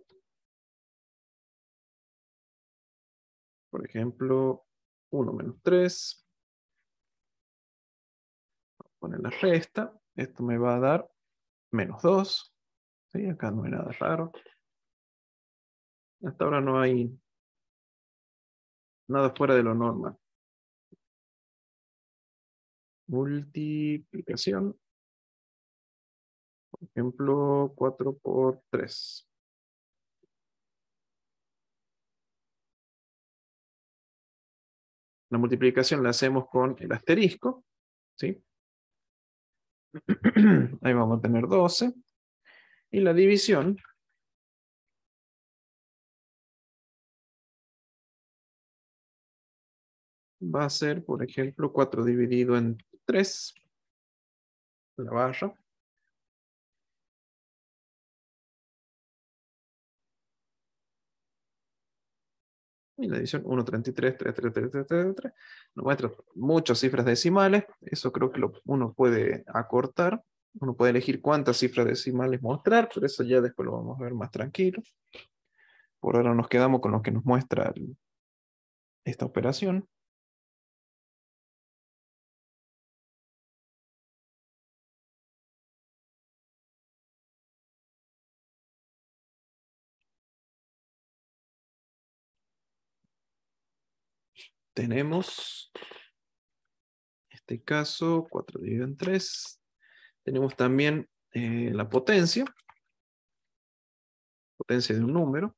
Por ejemplo, uno menos tres. Voy a poner la resta. Esto me va a dar menos dos. ¿Sí? Acá no hay nada raro. Hasta ahora no hay nada fuera de lo normal. Multiplicación. Por ejemplo, cuatro por tres. La multiplicación la hacemos con el asterisco. ¿Sí? Ahí vamos a tener doce. Y la división va a ser, por ejemplo, cuatro dividido en tres. La barra. Y la división uno, treinta y tres, tres, tres, tres, tres, tres, tres. Nos muestra muchas cifras decimales. Eso creo que lo, uno puede acortar. Uno puede elegir cuántas cifras decimales mostrar, pero eso ya después lo vamos a ver más tranquilo. Por ahora nos quedamos con lo que nos muestra el, esta operación. tenemos, en este caso, cuatro dividido en tres. Tenemos también eh, la potencia. Potencia de un número.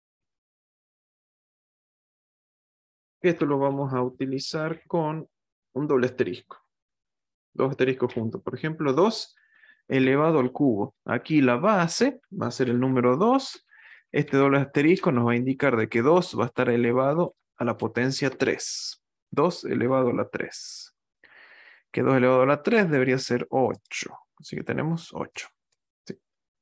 Esto lo vamos a utilizar con un doble asterisco. Dos asteriscos juntos. Por ejemplo, dos elevado al cubo. Aquí la base va a ser el número dos. Este doble asterisco nos va a indicar de que dos va a estar elevado a la potencia tres. dos elevado a la tres. Que dos elevado a la tres debería ser ocho. Así que tenemos ocho. Sí.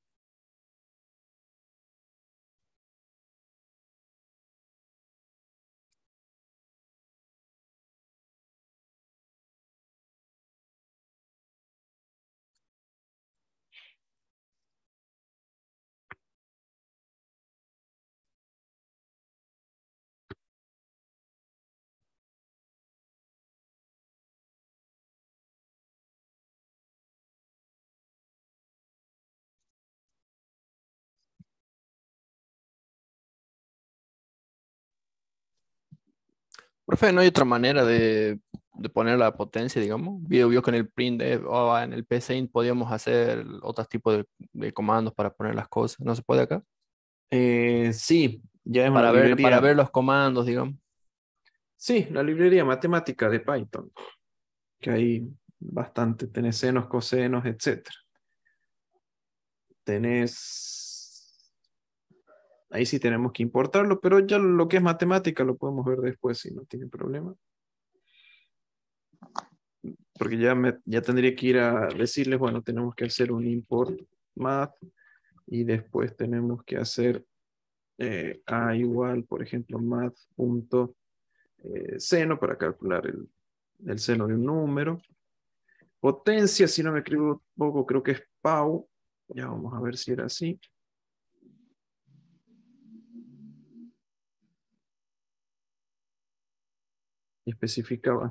Profe, ¿no hay otra manera de, de poner la potencia, digamos? Vio, vio que en el printf o en el psint podíamos hacer otros tipos de, de comandos para poner las cosas. ¿No se puede acá? Eh, sí, ya es una Para ver, para librería. ver los comandos, digamos. Sí, la librería matemática de Python. Que hay bastante. Tenés senos, cosenos, etcétera. Tenés... Ahí sí tenemos que importarlo, pero ya lo que es matemática lo podemos ver después si no tiene problema. Porque ya, me, ya tendría que ir a decirles, bueno, tenemos que hacer un import math y después tenemos que hacer eh, a igual, por ejemplo, math.seno para calcular el, el seno de un número. Potencia, si no me equivoco, creo que es Pau. Ya vamos a ver si era así. Y especificaba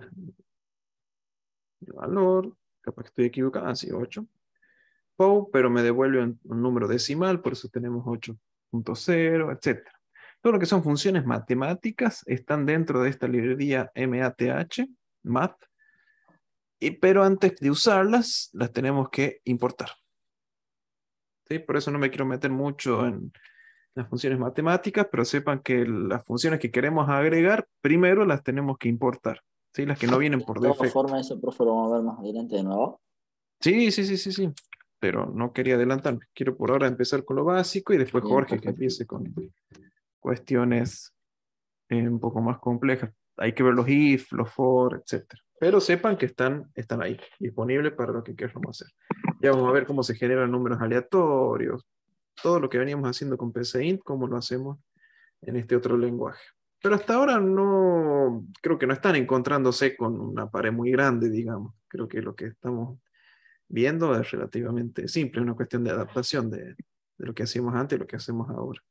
el valor. Capaz que estoy equivocado. Así, ocho. Pau, pero me devuelve un, un número decimal, por eso tenemos ocho punto cero, etcétera. Todo lo que son funciones matemáticas están dentro de esta librería math, math, y, pero antes de usarlas, las tenemos que importar. ¿Sí? Por eso no me quiero meter mucho en las funciones matemáticas, pero sepan que las funciones que queremos agregar, primero las tenemos que importar. ¿Sí? Las que no vienen por De todas defecto. formas, eso, profe, lo vamos a ver más adelante de nuevo. Sí, sí, sí, sí, sí. Pero no quería adelantarme. Quiero por ahora empezar con lo básico y después Bien, Jorge que perfecto. empiece con cuestiones eh, un poco más complejas. Hay que ver los if, los for, etcétera. Pero sepan que están, están ahí, disponibles para lo que queramos hacer. Ya vamos a ver cómo se generan números aleatorios, todo lo que veníamos haciendo con psint, cómo lo hacemos en este otro lenguaje. Pero hasta ahora no, creo que no están encontrándose con una pared muy grande, digamos. Creo que lo que estamos viendo es relativamente simple, es una cuestión de adaptación de, de lo que hacíamos antes y lo que hacemos ahora.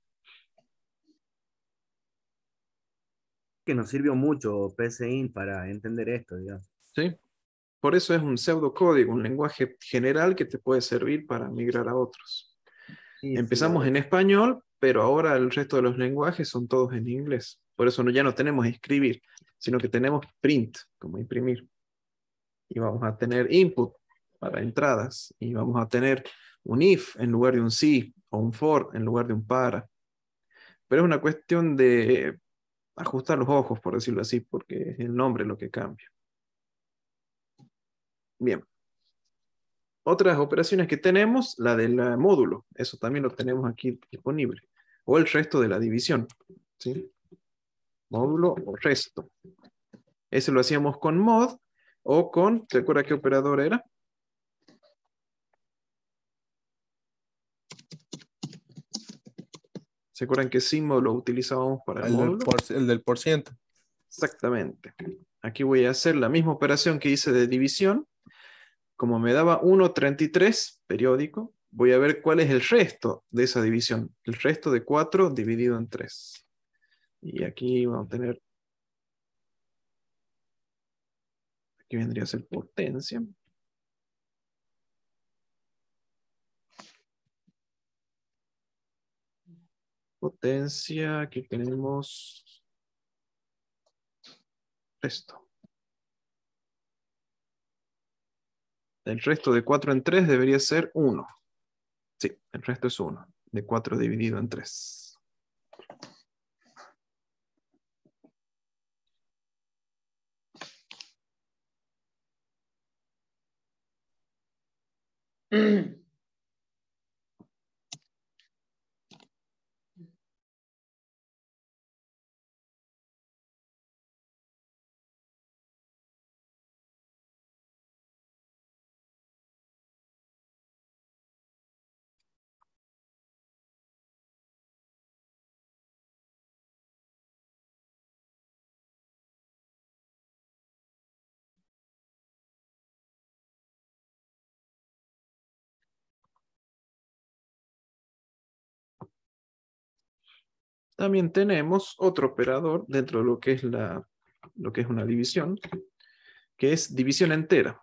Que nos sirvió mucho psint para entender esto, digamos. ¿Sí? Por eso es un pseudocódigo, un lenguaje general que te puede servir para migrar a otros. Sí, Empezamos sí, en español, pero ahora el resto de los lenguajes son todos en inglés. Por eso no, ya no tenemos escribir, sino que tenemos print, como imprimir. Y vamos a tener input para entradas. Y vamos a tener un if en lugar de un si, o un for en lugar de un para. Pero es una cuestión de ajustar los ojos, por decirlo así, porque es el nombre lo que cambia. Bien. Otras operaciones que tenemos, la del módulo, eso también lo tenemos aquí disponible. O el resto de la división. ¿Sí? Módulo o resto. Ese lo hacíamos con mod o con, ¿se acuerda qué operador era? ¿Se acuerdan qué símbolo lo utilizábamos para el El del, módulo? por, el del por ciento. Exactamente. Aquí voy a hacer la misma operación que hice de división. Como me daba uno punto treinta y tres periódico, voy a ver cuál es el resto de esa división. El resto de cuatro dividido en tres. Y aquí vamos a tener, aquí vendría a ser potencia. Potencia, aquí tenemos Resto. El resto de cuatro en tres debería ser uno. Sí, el resto es uno. De cuatro dividido en tres. También tenemos otro operador dentro de lo que es, la, lo que es una división, que es división entera.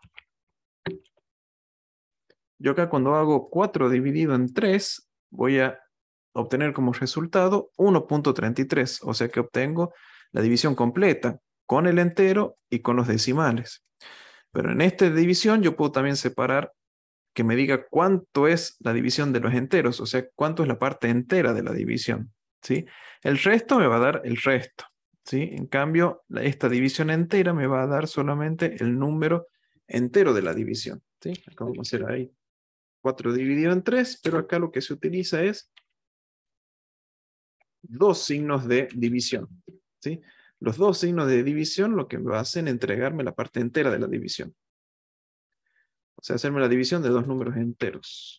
Yo acá cuando hago cuatro dividido en tres, voy a obtener como resultado uno punto treinta y tres, o sea que obtengo la división completa, con el entero y con los decimales. Pero en esta división yo puedo también separar que me diga cuánto es la división de los enteros, o sea, cuánto es la parte entera de la división, ¿sí? El resto me va a dar el resto, ¿sí? En cambio, la- esta división entera me va a dar solamente el número entero de la división, ¿sí? Acá vamos a hacer ahí cuatro dividido en tres, pero acá lo que se utiliza es dos signos de división, ¿sí? Los dos signos de división lo que me hacen entregarme la parte entera de la división. O sea, hacerme la división de dos números enteros.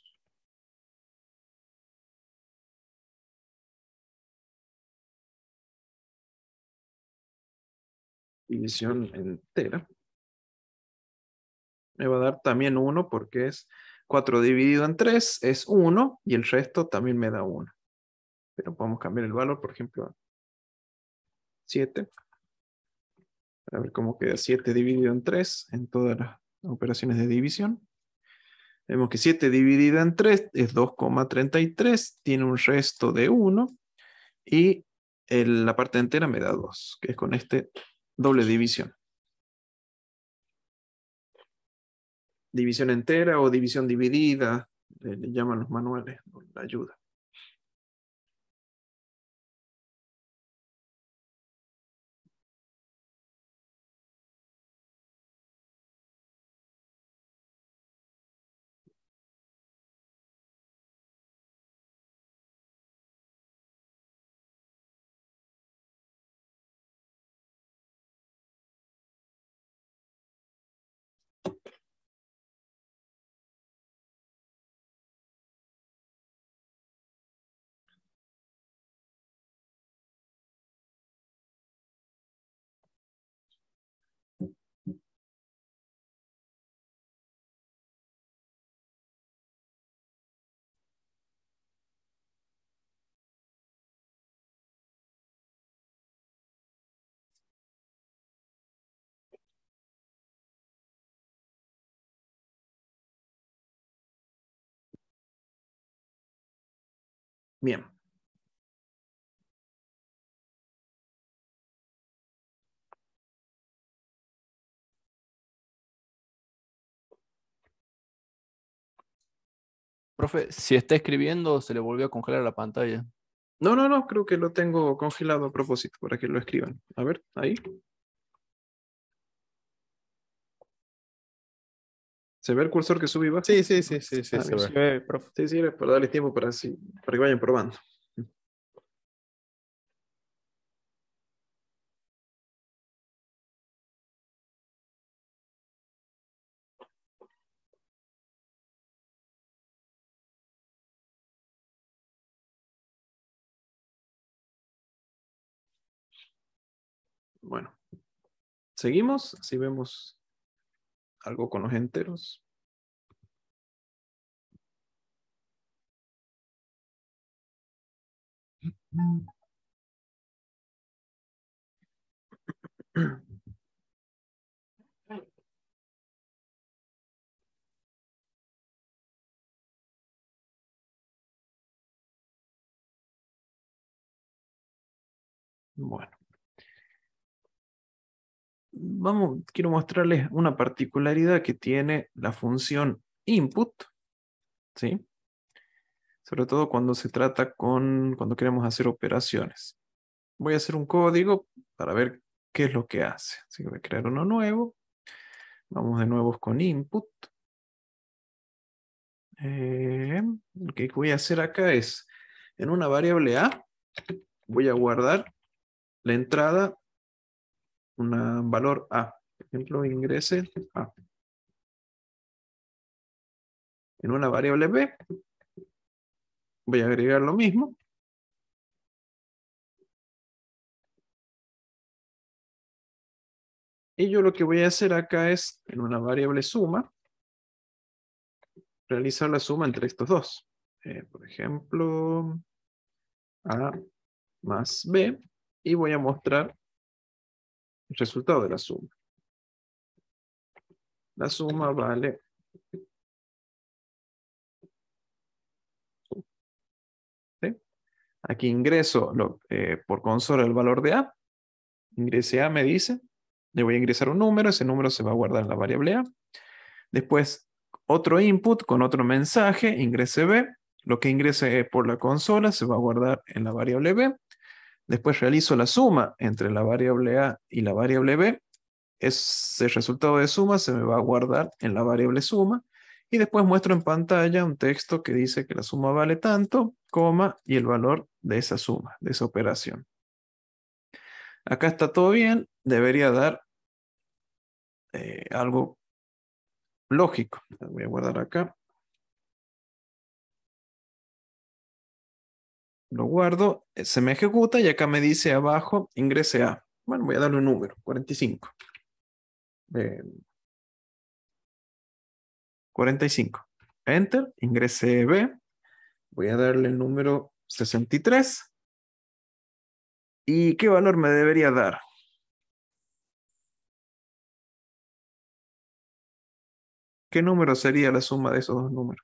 División entera. Me va a dar también uno porque es cuatro dividido en tres es uno y el resto también me da uno. Pero podemos cambiar el valor, por ejemplo, a siete. Para ver cómo queda siete dividido en tres en todas las operaciones de división. Vemos que siete dividido en tres es dos coma treinta y tres, tiene un resto de uno y el- la parte entera me da dos, que es con este doble división. División entera o división dividida, le, le llaman los manuales, la ayuda. Bien. Profe, si está escribiendo, se le volvió a congelar la pantalla. No, no, no, creo que lo tengo congelado a propósito para que lo escriban. A ver, ahí. ¿Se ve el cursor que sube y baja? Sí, sí, sí, sí, sí, Ah, se bien. ve. Eh, profe. Sí, sí, era para darles tiempo para, así, para que vayan probando. Bueno, seguimos. Si vemos algo con los enteros. Bueno. vamos, quiero mostrarles una particularidad que tiene la función input, ¿sí? Sobre todo cuando se trata con, cuando queremos hacer operaciones. Voy a hacer un código para ver qué es lo que hace. Así que voy a crear uno nuevo. Vamos de nuevo con input. Eh, lo que voy a hacer acá es, en una variable A, voy a guardar la entrada, un valor A. Por ejemplo, ingrese A. En una variable B, voy a agregar lo mismo. Y yo lo que voy a hacer acá es, en una variable suma, realizar la suma entre estos dos. Eh, por ejemplo, A más B. Y voy a mostrar el resultado de la suma. La suma vale... ¿sí? Aquí ingreso lo, eh, por consola el valor de A. Ingrese A me dice. Le voy a ingresar un número. Ese número se va a guardar en la variable A. Después otro input con otro mensaje. Ingrese B. Lo que ingrese por la consola se va a guardar en la variable B. Después realizo la suma entre la variable A y la variable B. Ese resultado de suma se me va a guardar en la variable suma. Y después muestro en pantalla un texto que dice que la suma vale tanto, coma, y el valor de esa suma, de esa operación. Acá está todo bien. Debería dar eh, algo lógico. Lo voy a guardar acá. Lo guardo, se me ejecuta y acá me dice abajo, ingrese A. Bueno, voy a darle un número, cuarenta y cinco. Eh, cuarenta y cinco. Enter, ingrese B. Voy a darle el número sesenta y tres. ¿Y qué valor me debería dar? ¿Qué número sería la suma de esos dos números?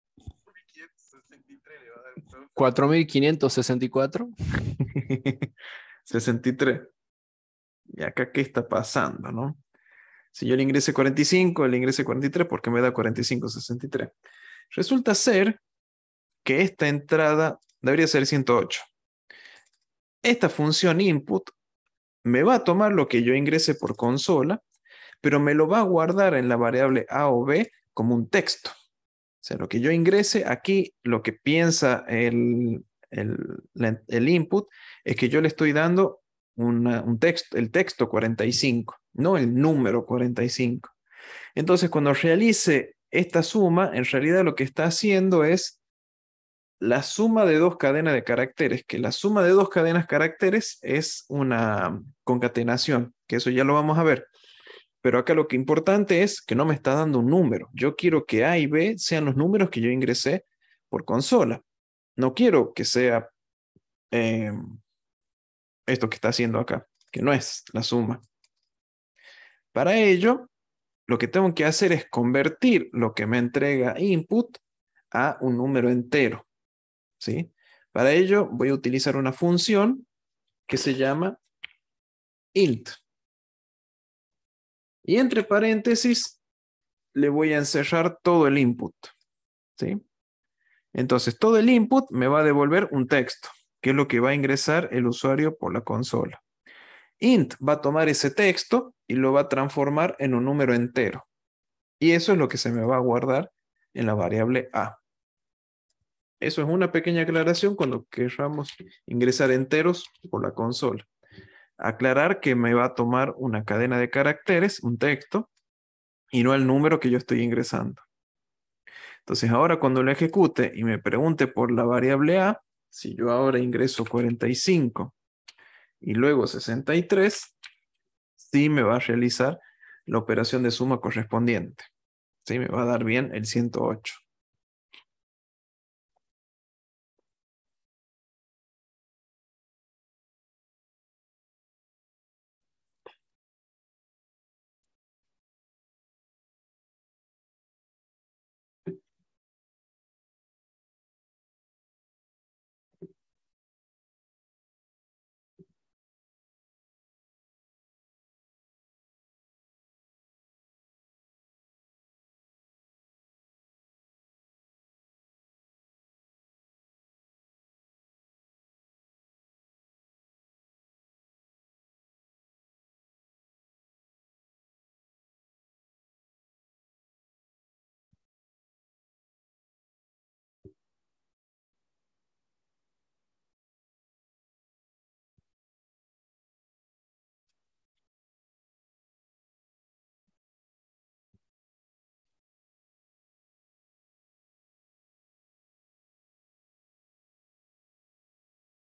cuatro mil quinientos sesenta y cuatro. sesenta y tres. ¿Y acá qué está pasando, no? Si yo le ingrese cuarenta y cinco, le ingrese cuarenta y tres porque me da cuarenta y cinco, sesenta y tres. Resulta ser que esta entrada debería ser ciento ocho. Esta función input me va a tomar lo que yo ingrese por consola, pero me lo va a guardar en la variable A o B como un texto. O sea, lo que yo ingrese aquí, lo que piensa el, el, la- el input, es que yo le estoy dando una- un texto, el texto cuarenta y cinco, no el número cuarenta y cinco. Entonces, cuando realice esta suma, en realidad lo que está haciendo es la suma de dos cadenas de caracteres, que la suma de dos cadenas caracteres es una concatenación, que eso ya lo vamos a ver. Pero acá lo que importante es que no me está dando un número. Yo quiero que A y B sean los números que yo ingresé por consola. No quiero que sea eh, esto que está haciendo acá, que no es la suma. Para ello, lo que tengo que hacer es convertir lo que me entrega input a un número entero, ¿sí? Para ello voy a utilizar una función que se llama int. Y entre paréntesis le voy a encerrar todo el input, ¿sí? Entonces todo el input me va a devolver un texto, que es lo que va a ingresar el usuario por la consola. Int va a tomar ese texto y lo va a transformar en un número entero. Y eso es lo que se me va a guardar en la variable A. Eso es una pequeña aclaración cuando queramos ingresar enteros por la consola. Aclarar que me va a tomar una cadena de caracteres, un texto, y no el número que yo estoy ingresando. Entonces ahora cuando lo ejecute y me pregunte por la variable A, si yo ahora ingreso cuarenta y cinco y luego sesenta y tres, sí me va a realizar la operación de suma correspondiente. Sí, me va a dar bien el ciento ocho.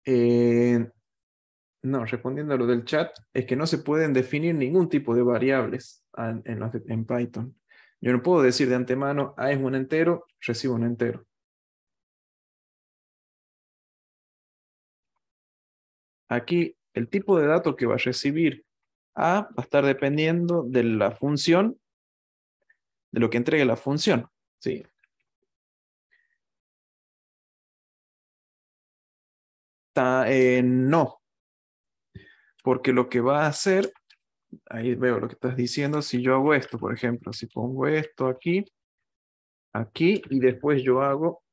Eh, no, respondiendo a lo del chat, es que no se pueden definir ningún tipo de variables en, en, los- en Python. Yo no puedo decir de antemano, A es un entero, recibo un entero. Aquí el tipo de dato que va a recibir A va a estar dependiendo de la función, de lo que entregue la función. ¿Sí? Ta- eh, no, porque lo que va a hacer, ahí veo lo que estás diciendo, si yo hago esto, por ejemplo, si pongo esto aquí, aquí, y después yo hago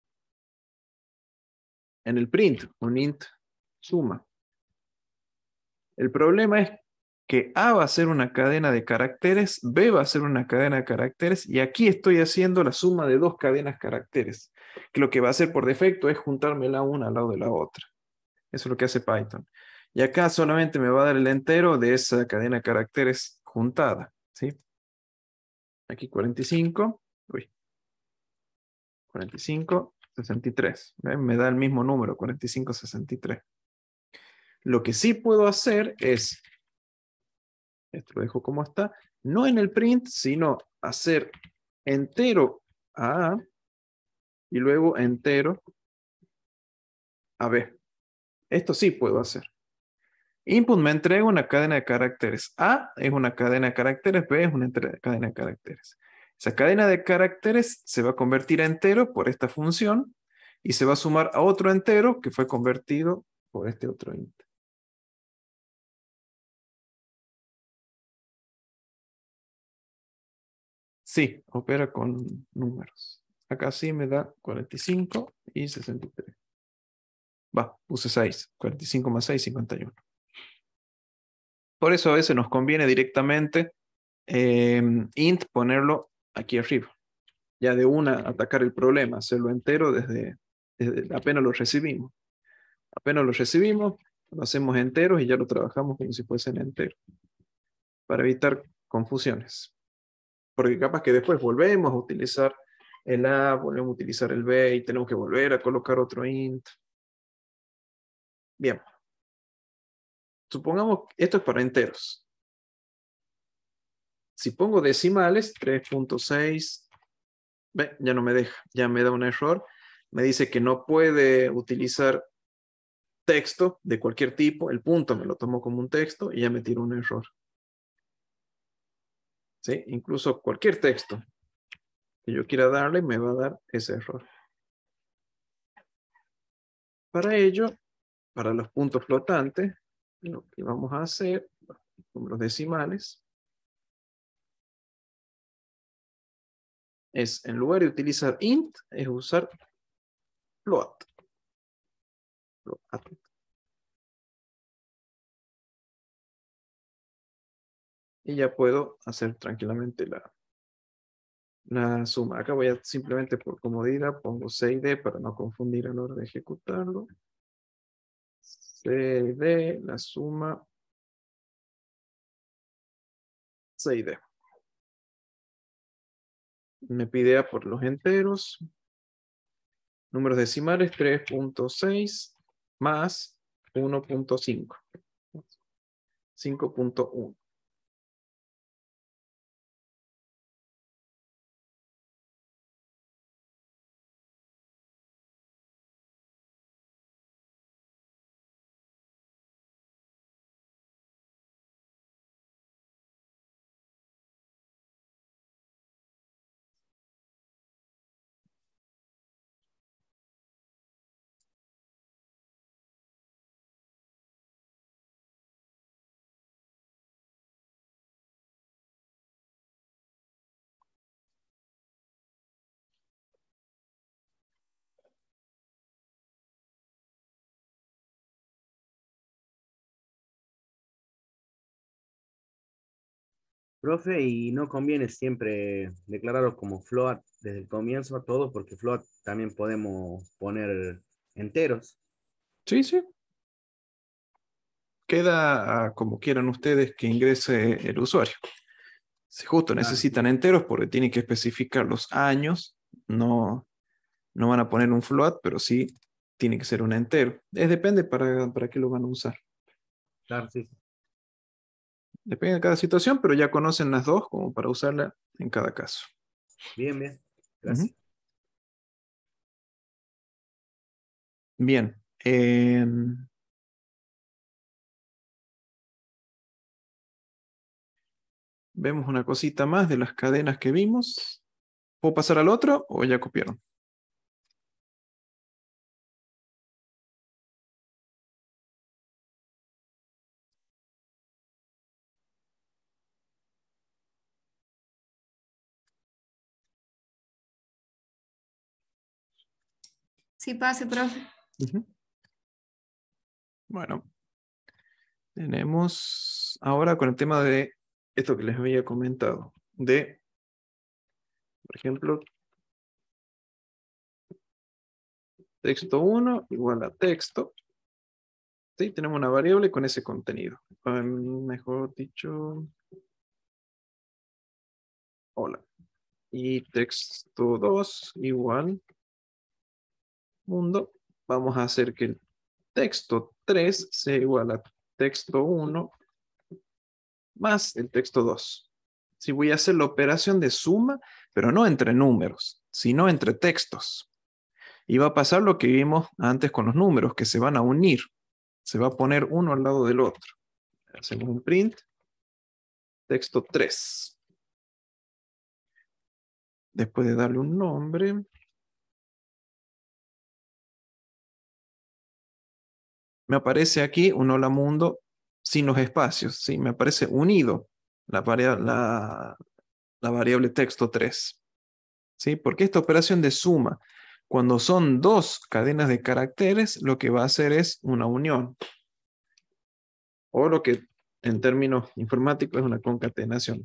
en el print, un int suma. El problema es que A va a ser una cadena de caracteres, B va a ser una cadena de caracteres, y aquí estoy haciendo la suma de dos cadenas caracteres, que lo que va a hacer por defecto es juntarme la una al lado de la otra. Eso es lo que hace Python. Y acá solamente me va a dar el entero de esa cadena de caracteres juntada. ¿Sí? Aquí cuarenta y cinco. Uy. cuarenta y cinco, sesenta y tres. ¿Ven? Me da el mismo número, cuarenta y cinco, sesenta y tres. Lo que sí puedo hacer es, esto lo dejo como está, no en el print, sino hacer entero a A y luego entero a B. Esto sí puedo hacer. Input me entrega una cadena de caracteres. A es una cadena de caracteres, B es una entre- cadena de caracteres. Esa cadena de caracteres se va a convertir a entero por esta función y se va a sumar a otro entero que fue convertido por este otro int. Sí, opera con números. Acá sí me da cuarenta y cinco y sesenta y tres. Va, puse seis. cuarenta y cinco más seis, cincuenta y uno. Por eso a veces nos conviene directamente eh, int ponerlo aquí arriba. Ya de una atacar el problema, hacerlo entero desde, desde apenas lo recibimos. Apenas lo recibimos, lo hacemos enteros y ya lo trabajamos como si fuesen enteros. Para evitar confusiones. Porque capaz que después volvemos a utilizar el A, volvemos a utilizar el B y tenemos que volver a colocar otro int. Bien. Supongamos que esto es para enteros. Si pongo decimales, tres punto seis, ve, ya no me deja, ya me da un error. Me dice que no puede utilizar texto de cualquier tipo. El punto me lo tomo como un texto y ya me tiro un error. ¿Sí? Incluso cualquier texto que yo quiera darle me va a dar ese error. Para ello, para los puntos flotantes, lo que vamos a hacer, números decimales, es en lugar de utilizar int, es usar float. float. Y ya puedo hacer tranquilamente la, la suma. Acá voy a simplemente por comodidad pongo C y D para no confundir a la hora de ejecutarlo. C y D, la suma C y D. Me pide A por los enteros. Números decimales tres punto seis más uno punto cinco. cinco punto uno. Profe, y no conviene siempre declararlo como float desde el comienzo a todo, porque float también podemos poner enteros. Sí, sí. Queda ah, como quieran ustedes que ingrese el usuario. Si justo necesitan enteros porque tienen que especificar los años, no, no van a poner un float, pero sí tiene que ser un entero. Es depende para, para qué lo van a usar. Claro, sí. Depende de cada situación, pero ya conocen las dos como para usarla en cada caso. Bien, bien. Gracias. Ujú. Bien. Eh, vemos una cosita más de las cadenas que vimos. ¿Puedo pasar al otro o ya copiaron? Sí, pase, profe. Ujú. Bueno, tenemos ahora con el tema de esto que les había comentado, de, por ejemplo, texto uno igual a texto. ¿Sí? Tenemos una variable con ese contenido. Um, mejor dicho, hola. Y texto dos igual mundo. Vamos a hacer que el texto tres sea igual a texto uno más el texto dos. Si voy a hacer la operación de suma, pero no entre números, sino entre textos. Y va a pasar lo que vimos antes con los números, que se van a unir. Se va a poner uno al lado del otro. Hacemos un print. Texto tres. Después de darle un nombre, me aparece aquí un hola mundo sin los espacios. ¿Sí? Me aparece unido la, varia la, la variable texto tres. ¿Sí? Porque esta operación de suma, cuando son dos cadenas de caracteres, lo que va a hacer es una unión. O lo que en términos informáticos es una concatenación.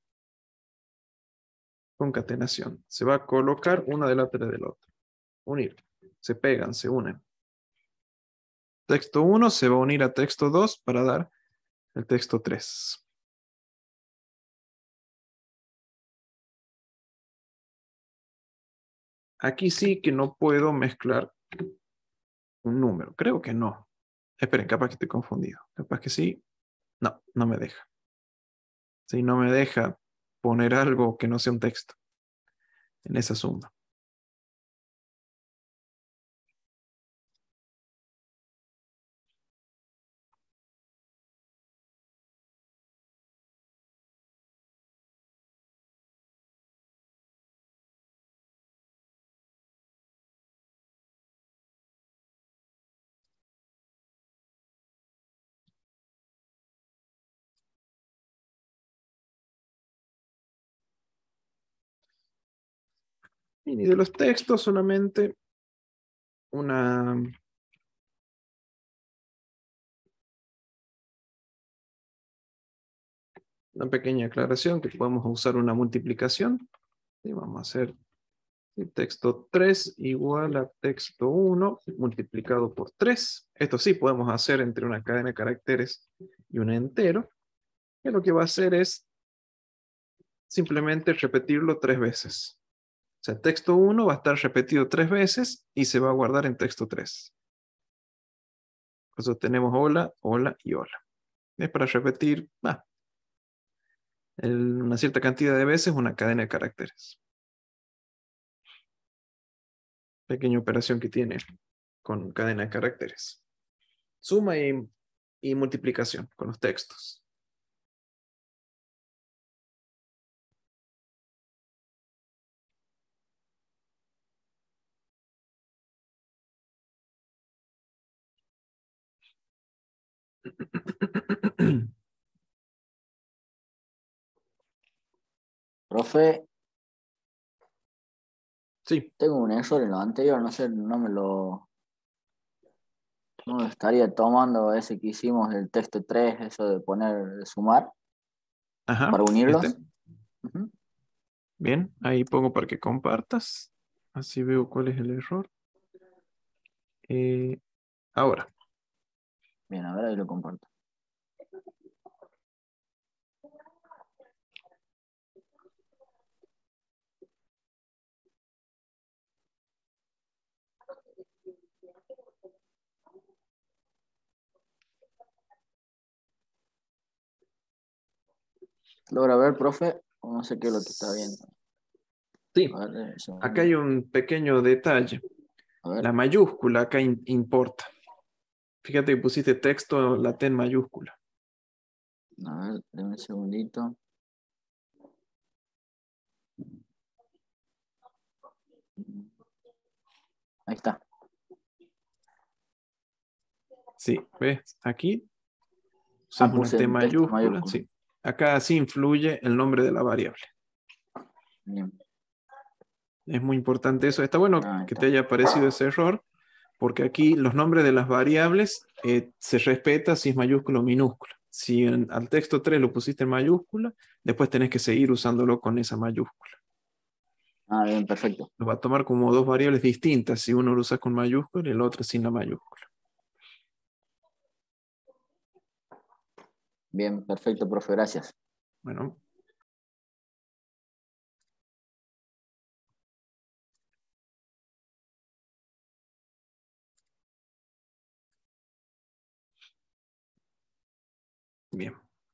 Concatenación. Se va a colocar una delante del otro. Unir. Se pegan, se unen. Texto uno se va a unir a texto dos para dar el texto tres. Aquí sí que no puedo mezclar un número. Creo que no. Esperen, capaz que estoy confundido. Capaz que sí. No, no me deja. Sí, no me deja poner algo que no sea un texto en esa suma. Y de los textos solamente una, una pequeña aclaración que podemos usar una multiplicación. Y vamos a hacer el texto tres igual a texto uno multiplicado por tres. Esto sí podemos hacer entre una cadena de caracteres y un entero. Y lo que va a hacer es simplemente repetirlo tres veces. O sea, texto uno va a estar repetido tres veces y se va a guardar en texto tres. Por eso tenemos hola, hola y hola. Es para repetir ah, el, una cierta cantidad de veces una cadena de caracteres. Pequeña operación que tiene con cadena de caracteres. Suma y, y multiplicación con los textos. Profe, Sí. tengo un error en lo anterior, no sé, no me lo, no lo estaría tomando ese que hicimos el texto tres, eso de poner, de sumar, Ajá. para unirlos. Este. Ujú. Bien, ahí pongo para que compartas. Así veo cuál es el error. Eh, ahora. Bien, a ver, ahí lo comparto. ¿Logra ver, profe? O no sé qué es lo que está viendo. Sí, A ver, eso. acá hay un pequeño detalle. A ver. La mayúscula acá in- importa. Fíjate que pusiste texto, la T en mayúscula. A ver, dame un segundito. Ahí está. Sí, ¿ves? Aquí Ah, usas una puse T el texto en mayúscula. mayúscula. Sí. Acá sí influye el nombre de la variable. Bien. Es muy importante eso. Está bueno Ah, ahí que está. te haya aparecido ese error, porque aquí los nombres de las variables eh, se respeta si es mayúscula o minúscula. Si en- al texto tres lo pusiste en mayúscula, después tenés que seguir usándolo con esa mayúscula. Ah, bien, perfecto. Lo va a tomar como dos variables distintas, si uno lo usa con mayúscula y el otro sin la mayúscula. Bien, perfecto, profe, gracias. Bueno. Bien.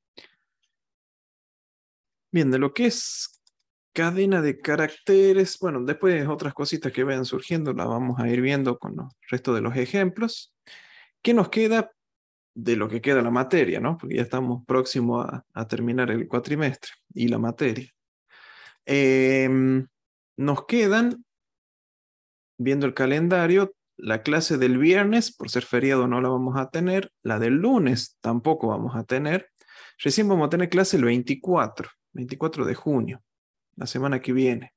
Bien, de lo que es cadena de caracteres, bueno, después otras cositas que vayan surgiendo las vamos a ir viendo con los restos de los ejemplos. ¿Qué nos queda de lo que queda la materia, ¿no? Porque ya estamos próximos a, a terminar el cuatrimestre y la materia. Eh, nos quedan, viendo el calendario, la clase del viernes, por ser feriado no la vamos a tener, la del lunes tampoco vamos a tener. Recién vamos a tener clase el veinticuatro, veinticuatro de junio, la semana que viene.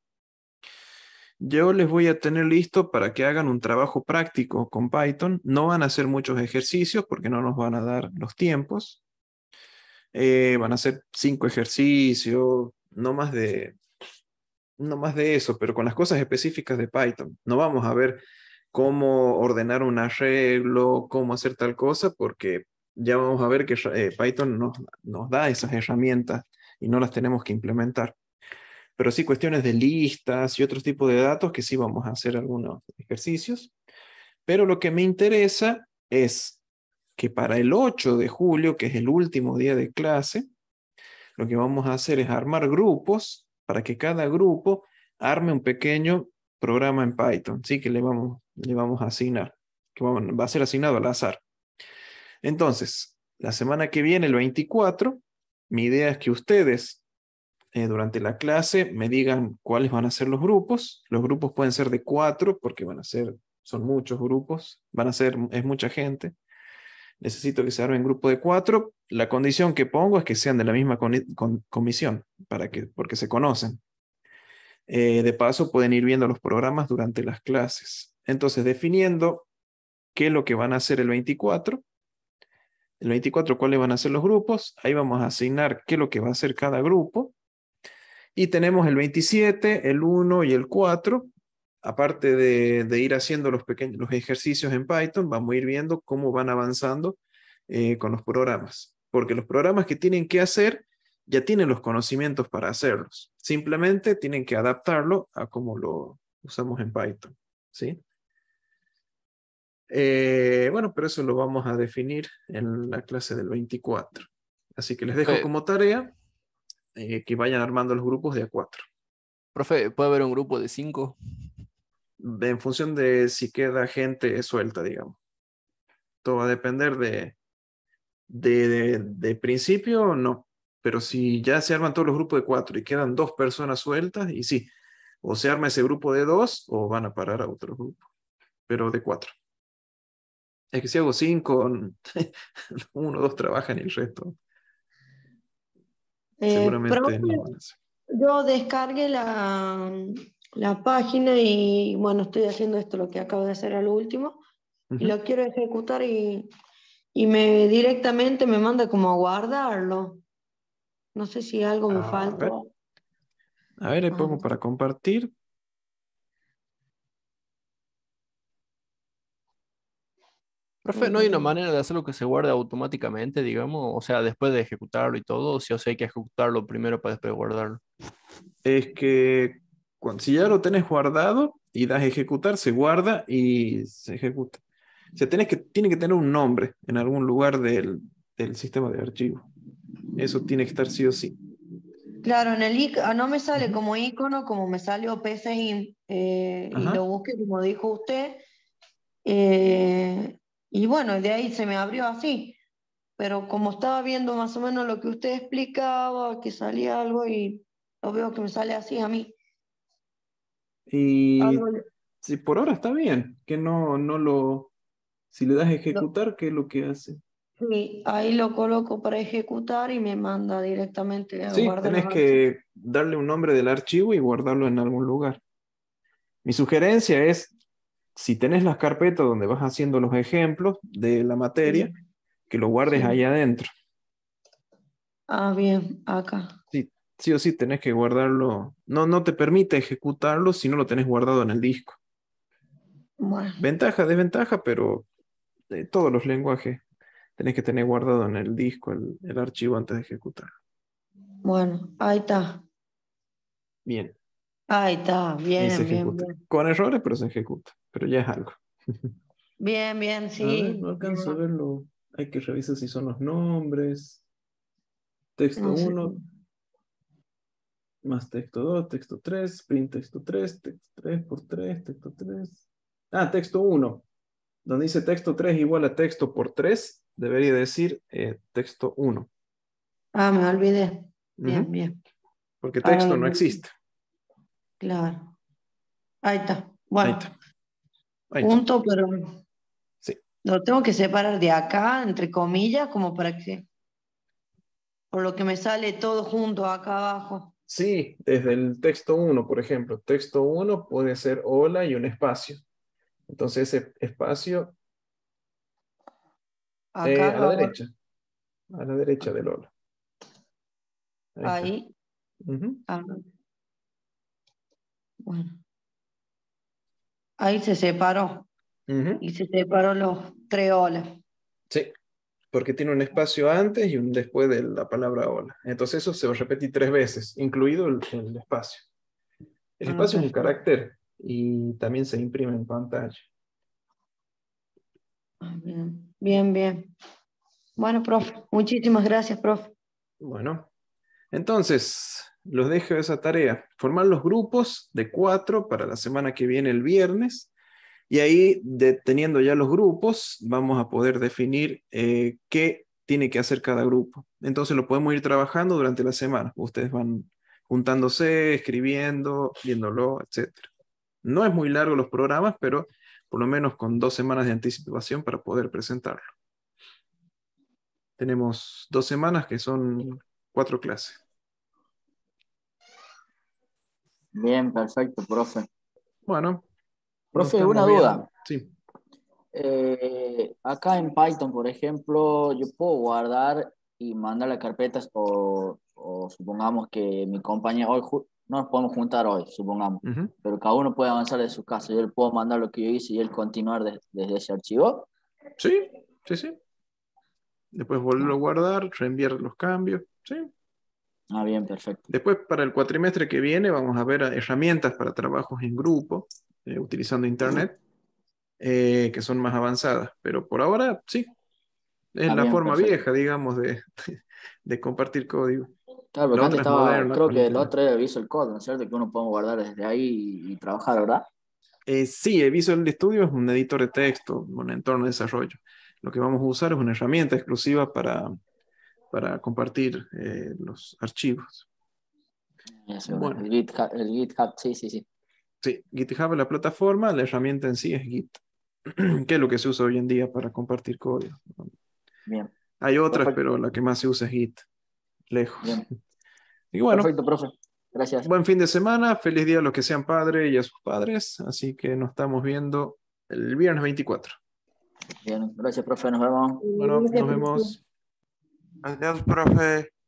Yo les voy a tener listo para que hagan un trabajo práctico con Python. No van a hacer muchos ejercicios porque no nos van a dar los tiempos. Eh, van a hacer cinco ejercicios, no más de, no más de eso, pero con las cosas específicas de Python. No vamos a ver cómo ordenar un arreglo, cómo hacer tal cosa, porque ya vamos a ver que eh, Python nos, nos da esas herramientas y no las tenemos que implementar. Pero sí cuestiones de listas y otros tipos de datos que sí vamos a hacer algunos ejercicios. Pero lo que me interesa es que para el ocho de julio, que es el último día de clase, lo que vamos a hacer es armar grupos para que cada grupo arme un pequeño programa en Python, ¿sí? Que le vamos, le vamos a asignar, que va a ser asignado al azar. Entonces, la semana que viene, el veinticuatro, mi idea es que ustedes eh, durante la clase me digan cuáles van a ser los grupos. Los grupos pueden ser de cuatro, porque van a ser, son muchos grupos, van a ser, es mucha gente. Necesito que se armen grupo de cuatro. La condición que pongo es que sean de la misma con, con, comisión, para que, porque se conocen. Eh, de paso, pueden ir viendo los programas durante las clases. Entonces, definiendo qué es lo que van a hacer el veinticuatro. El veinticuatro, cuáles van a ser los grupos. Ahí vamos a asignar qué es lo que va a hacer cada grupo. Y tenemos el veintisiete, el uno y el cuatro. Aparte de, de ir haciendo los, pequeños, los ejercicios en Python, vamos a ir viendo cómo van avanzando eh, con los programas. Porque los programas que tienen que hacer ya tienen los conocimientos para hacerlos. Simplemente tienen que adaptarlo a cómo lo usamos en Python. ¿Sí? Eh, bueno, pero eso lo vamos a definir en la clase del veinticuatro. Así que les dejo Profe, como tarea eh, que vayan armando los grupos de a cuatro. profe, ¿puede haber un grupo de cinco? En función de si queda gente suelta, digamos. Todo va a depender de, de, de, de principio, no. Pero si ya se arman todos los grupos de cuatro y quedan dos personas sueltas, y sí, o se arma ese grupo de dos o van a parar a otro grupo, pero de cuatro. Es que si hago cinco, uno o dos trabajan y el resto Eh, seguramente profe, no van a hacer. yo descargué la, la página y bueno, estoy haciendo esto, lo que acabo de hacer al último, y Ujú. lo quiero ejecutar y, y me directamente me manda como a guardarlo. No sé si algo me A falta. ver, a ver, ahí Ah, pongo para compartir. Profe, ¿no hay una eh, manera de hacerlo que se guarde automáticamente, digamos? O sea, después de ejecutarlo y todo, o si o sea, hay que ejecutarlo primero para después guardarlo. Es que cuando, si ya lo tenés guardado y das a ejecutar, se guarda y se ejecuta. O sea, tenés que, tiene que tener un nombre en algún lugar del, del sistema de archivo. Eso tiene que estar sí o sí. Claro, en el ic- no me sale como icono, como me salió P C I, eh, y Ajá. lo busqué como dijo usted. eh, y bueno, de ahí se me abrió así. Pero como estaba viendo más o menos lo que usted explicaba, que salía algo y lo veo que me sale así a mí. Y Algo le- si por ahora está bien, que no, no lo, si le das a lo- ejecutar, ¿qué es lo que hace? sí, ahí lo coloco para ejecutar y me manda directamente a Sí, guardar los tenés archivos. que darle un nombre del archivo y guardarlo en algún lugar. Mi sugerencia es, si tenés las carpetas donde vas haciendo los ejemplos de la materia, Sí, que lo guardes sí. ahí adentro. Ah, bien, acá. Sí, sí o sí tenés que guardarlo. No, no te permite ejecutarlo si no lo tenés guardado en el disco. Bueno, Ventaja, desventaja, pero de todos los lenguajes tenés que tener guardado en el disco el, el archivo antes de ejecutar. bueno, ahí está. Bien, Ahí está, y se bien, bien, ejecuta. bien. Con errores, pero se ejecuta. Pero ya es algo. Bien, bien, A ver, sí. no alcanzo a bien. verlo. Hay que revisar si son los nombres. Texto No sé. uno más texto dos, texto tres, print texto tres, texto tres por tres, texto tres. Ah, texto uno. Donde dice texto tres igual a texto por tres, debería decir eh, texto uno. Ah, me olvidé. Bien, Ujú. bien. Porque Ahora texto lo no vi. existe. Claro. Ahí está. Ahí Bueno, está. Ahí está. punto, pero Sí. lo tengo que separar de acá, entre comillas, como para que, por lo que me sale todo junto acá abajo. Sí, desde el texto uno, por ejemplo. Texto uno puede ser hola y un espacio. Entonces ese espacio eh, Acá a lo la hago derecha. A la derecha del hola. Ahí está. ahí. Ujú. Ah, bueno, ahí se separó. Ujú. Y se separó los tres olas. Sí, porque tiene un espacio antes y un después de la palabra hola. Entonces eso se va a repetir tres veces, incluido el, el espacio. El Ah, espacio es un perfecto. carácter y también se imprime en pantalla. Ah, bien, bien, bien. Bueno, profe, muchísimas gracias, profe. Bueno, entonces los dejo esa tarea. Formar los grupos de cuatro para la semana que viene, el viernes. Y ahí, de, teniendo ya los grupos, vamos a poder definir eh, qué tiene que hacer cada grupo. Entonces lo podemos ir trabajando durante la semana. Ustedes van juntándose, escribiendo, viéndolo, etcétera. No es muy largo los programas, pero por lo menos con dos semanas de anticipación para poder presentarlo. Tenemos dos semanas que son cuatro clases. Bien, perfecto, profe. Bueno, nos Profe, estamos una viendo. duda. Sí. Eh, acá en Python, por ejemplo, yo puedo guardar y mandar las carpetas o, o supongamos que mi compañero hoy ju- no nos podemos juntar hoy, supongamos, Ujú. pero cada uno puede avanzar de su casa. Yo le puedo mandar lo que yo hice y él continuar de- desde ese archivo. Sí, sí, sí. Después volverlo a guardar, reenviar los cambios. Sí. Ah, bien, perfecto. Después, para el cuatrimestre que viene, vamos a ver herramientas para trabajos en grupo, eh, utilizando Internet, eh, que son más avanzadas. Pero por ahora, sí, es Ah, la bien, forma perfecto. vieja, digamos, de, de compartir código. Claro, La porque antes otra es estaba, moderna creo con que el Internet. otro era Visual Code, ¿no es cierto? Que uno puede guardar desde ahí y, y trabajar, ¿verdad? Eh, sí, el Visual Studio es un editor de texto, un entorno de desarrollo. Lo que vamos a usar es una herramienta exclusiva para, para compartir eh, los archivos. Eso, Bueno, el GitHub, el GitHub, sí, sí, sí. sí, GitHub es la plataforma, la herramienta en sí es Git, que es lo que se usa hoy en día para compartir código. Bien, Hay otras, perfecto, pero la que más se usa es Git, lejos. bien. Y bueno, Perfecto, profe. Gracias. buen fin de semana, feliz día a los que sean padres y a sus padres, así que nos estamos viendo el viernes veinticuatro. Bien, gracias, profe. Nos vemos. Bueno, nos vemos. Adiós, profe.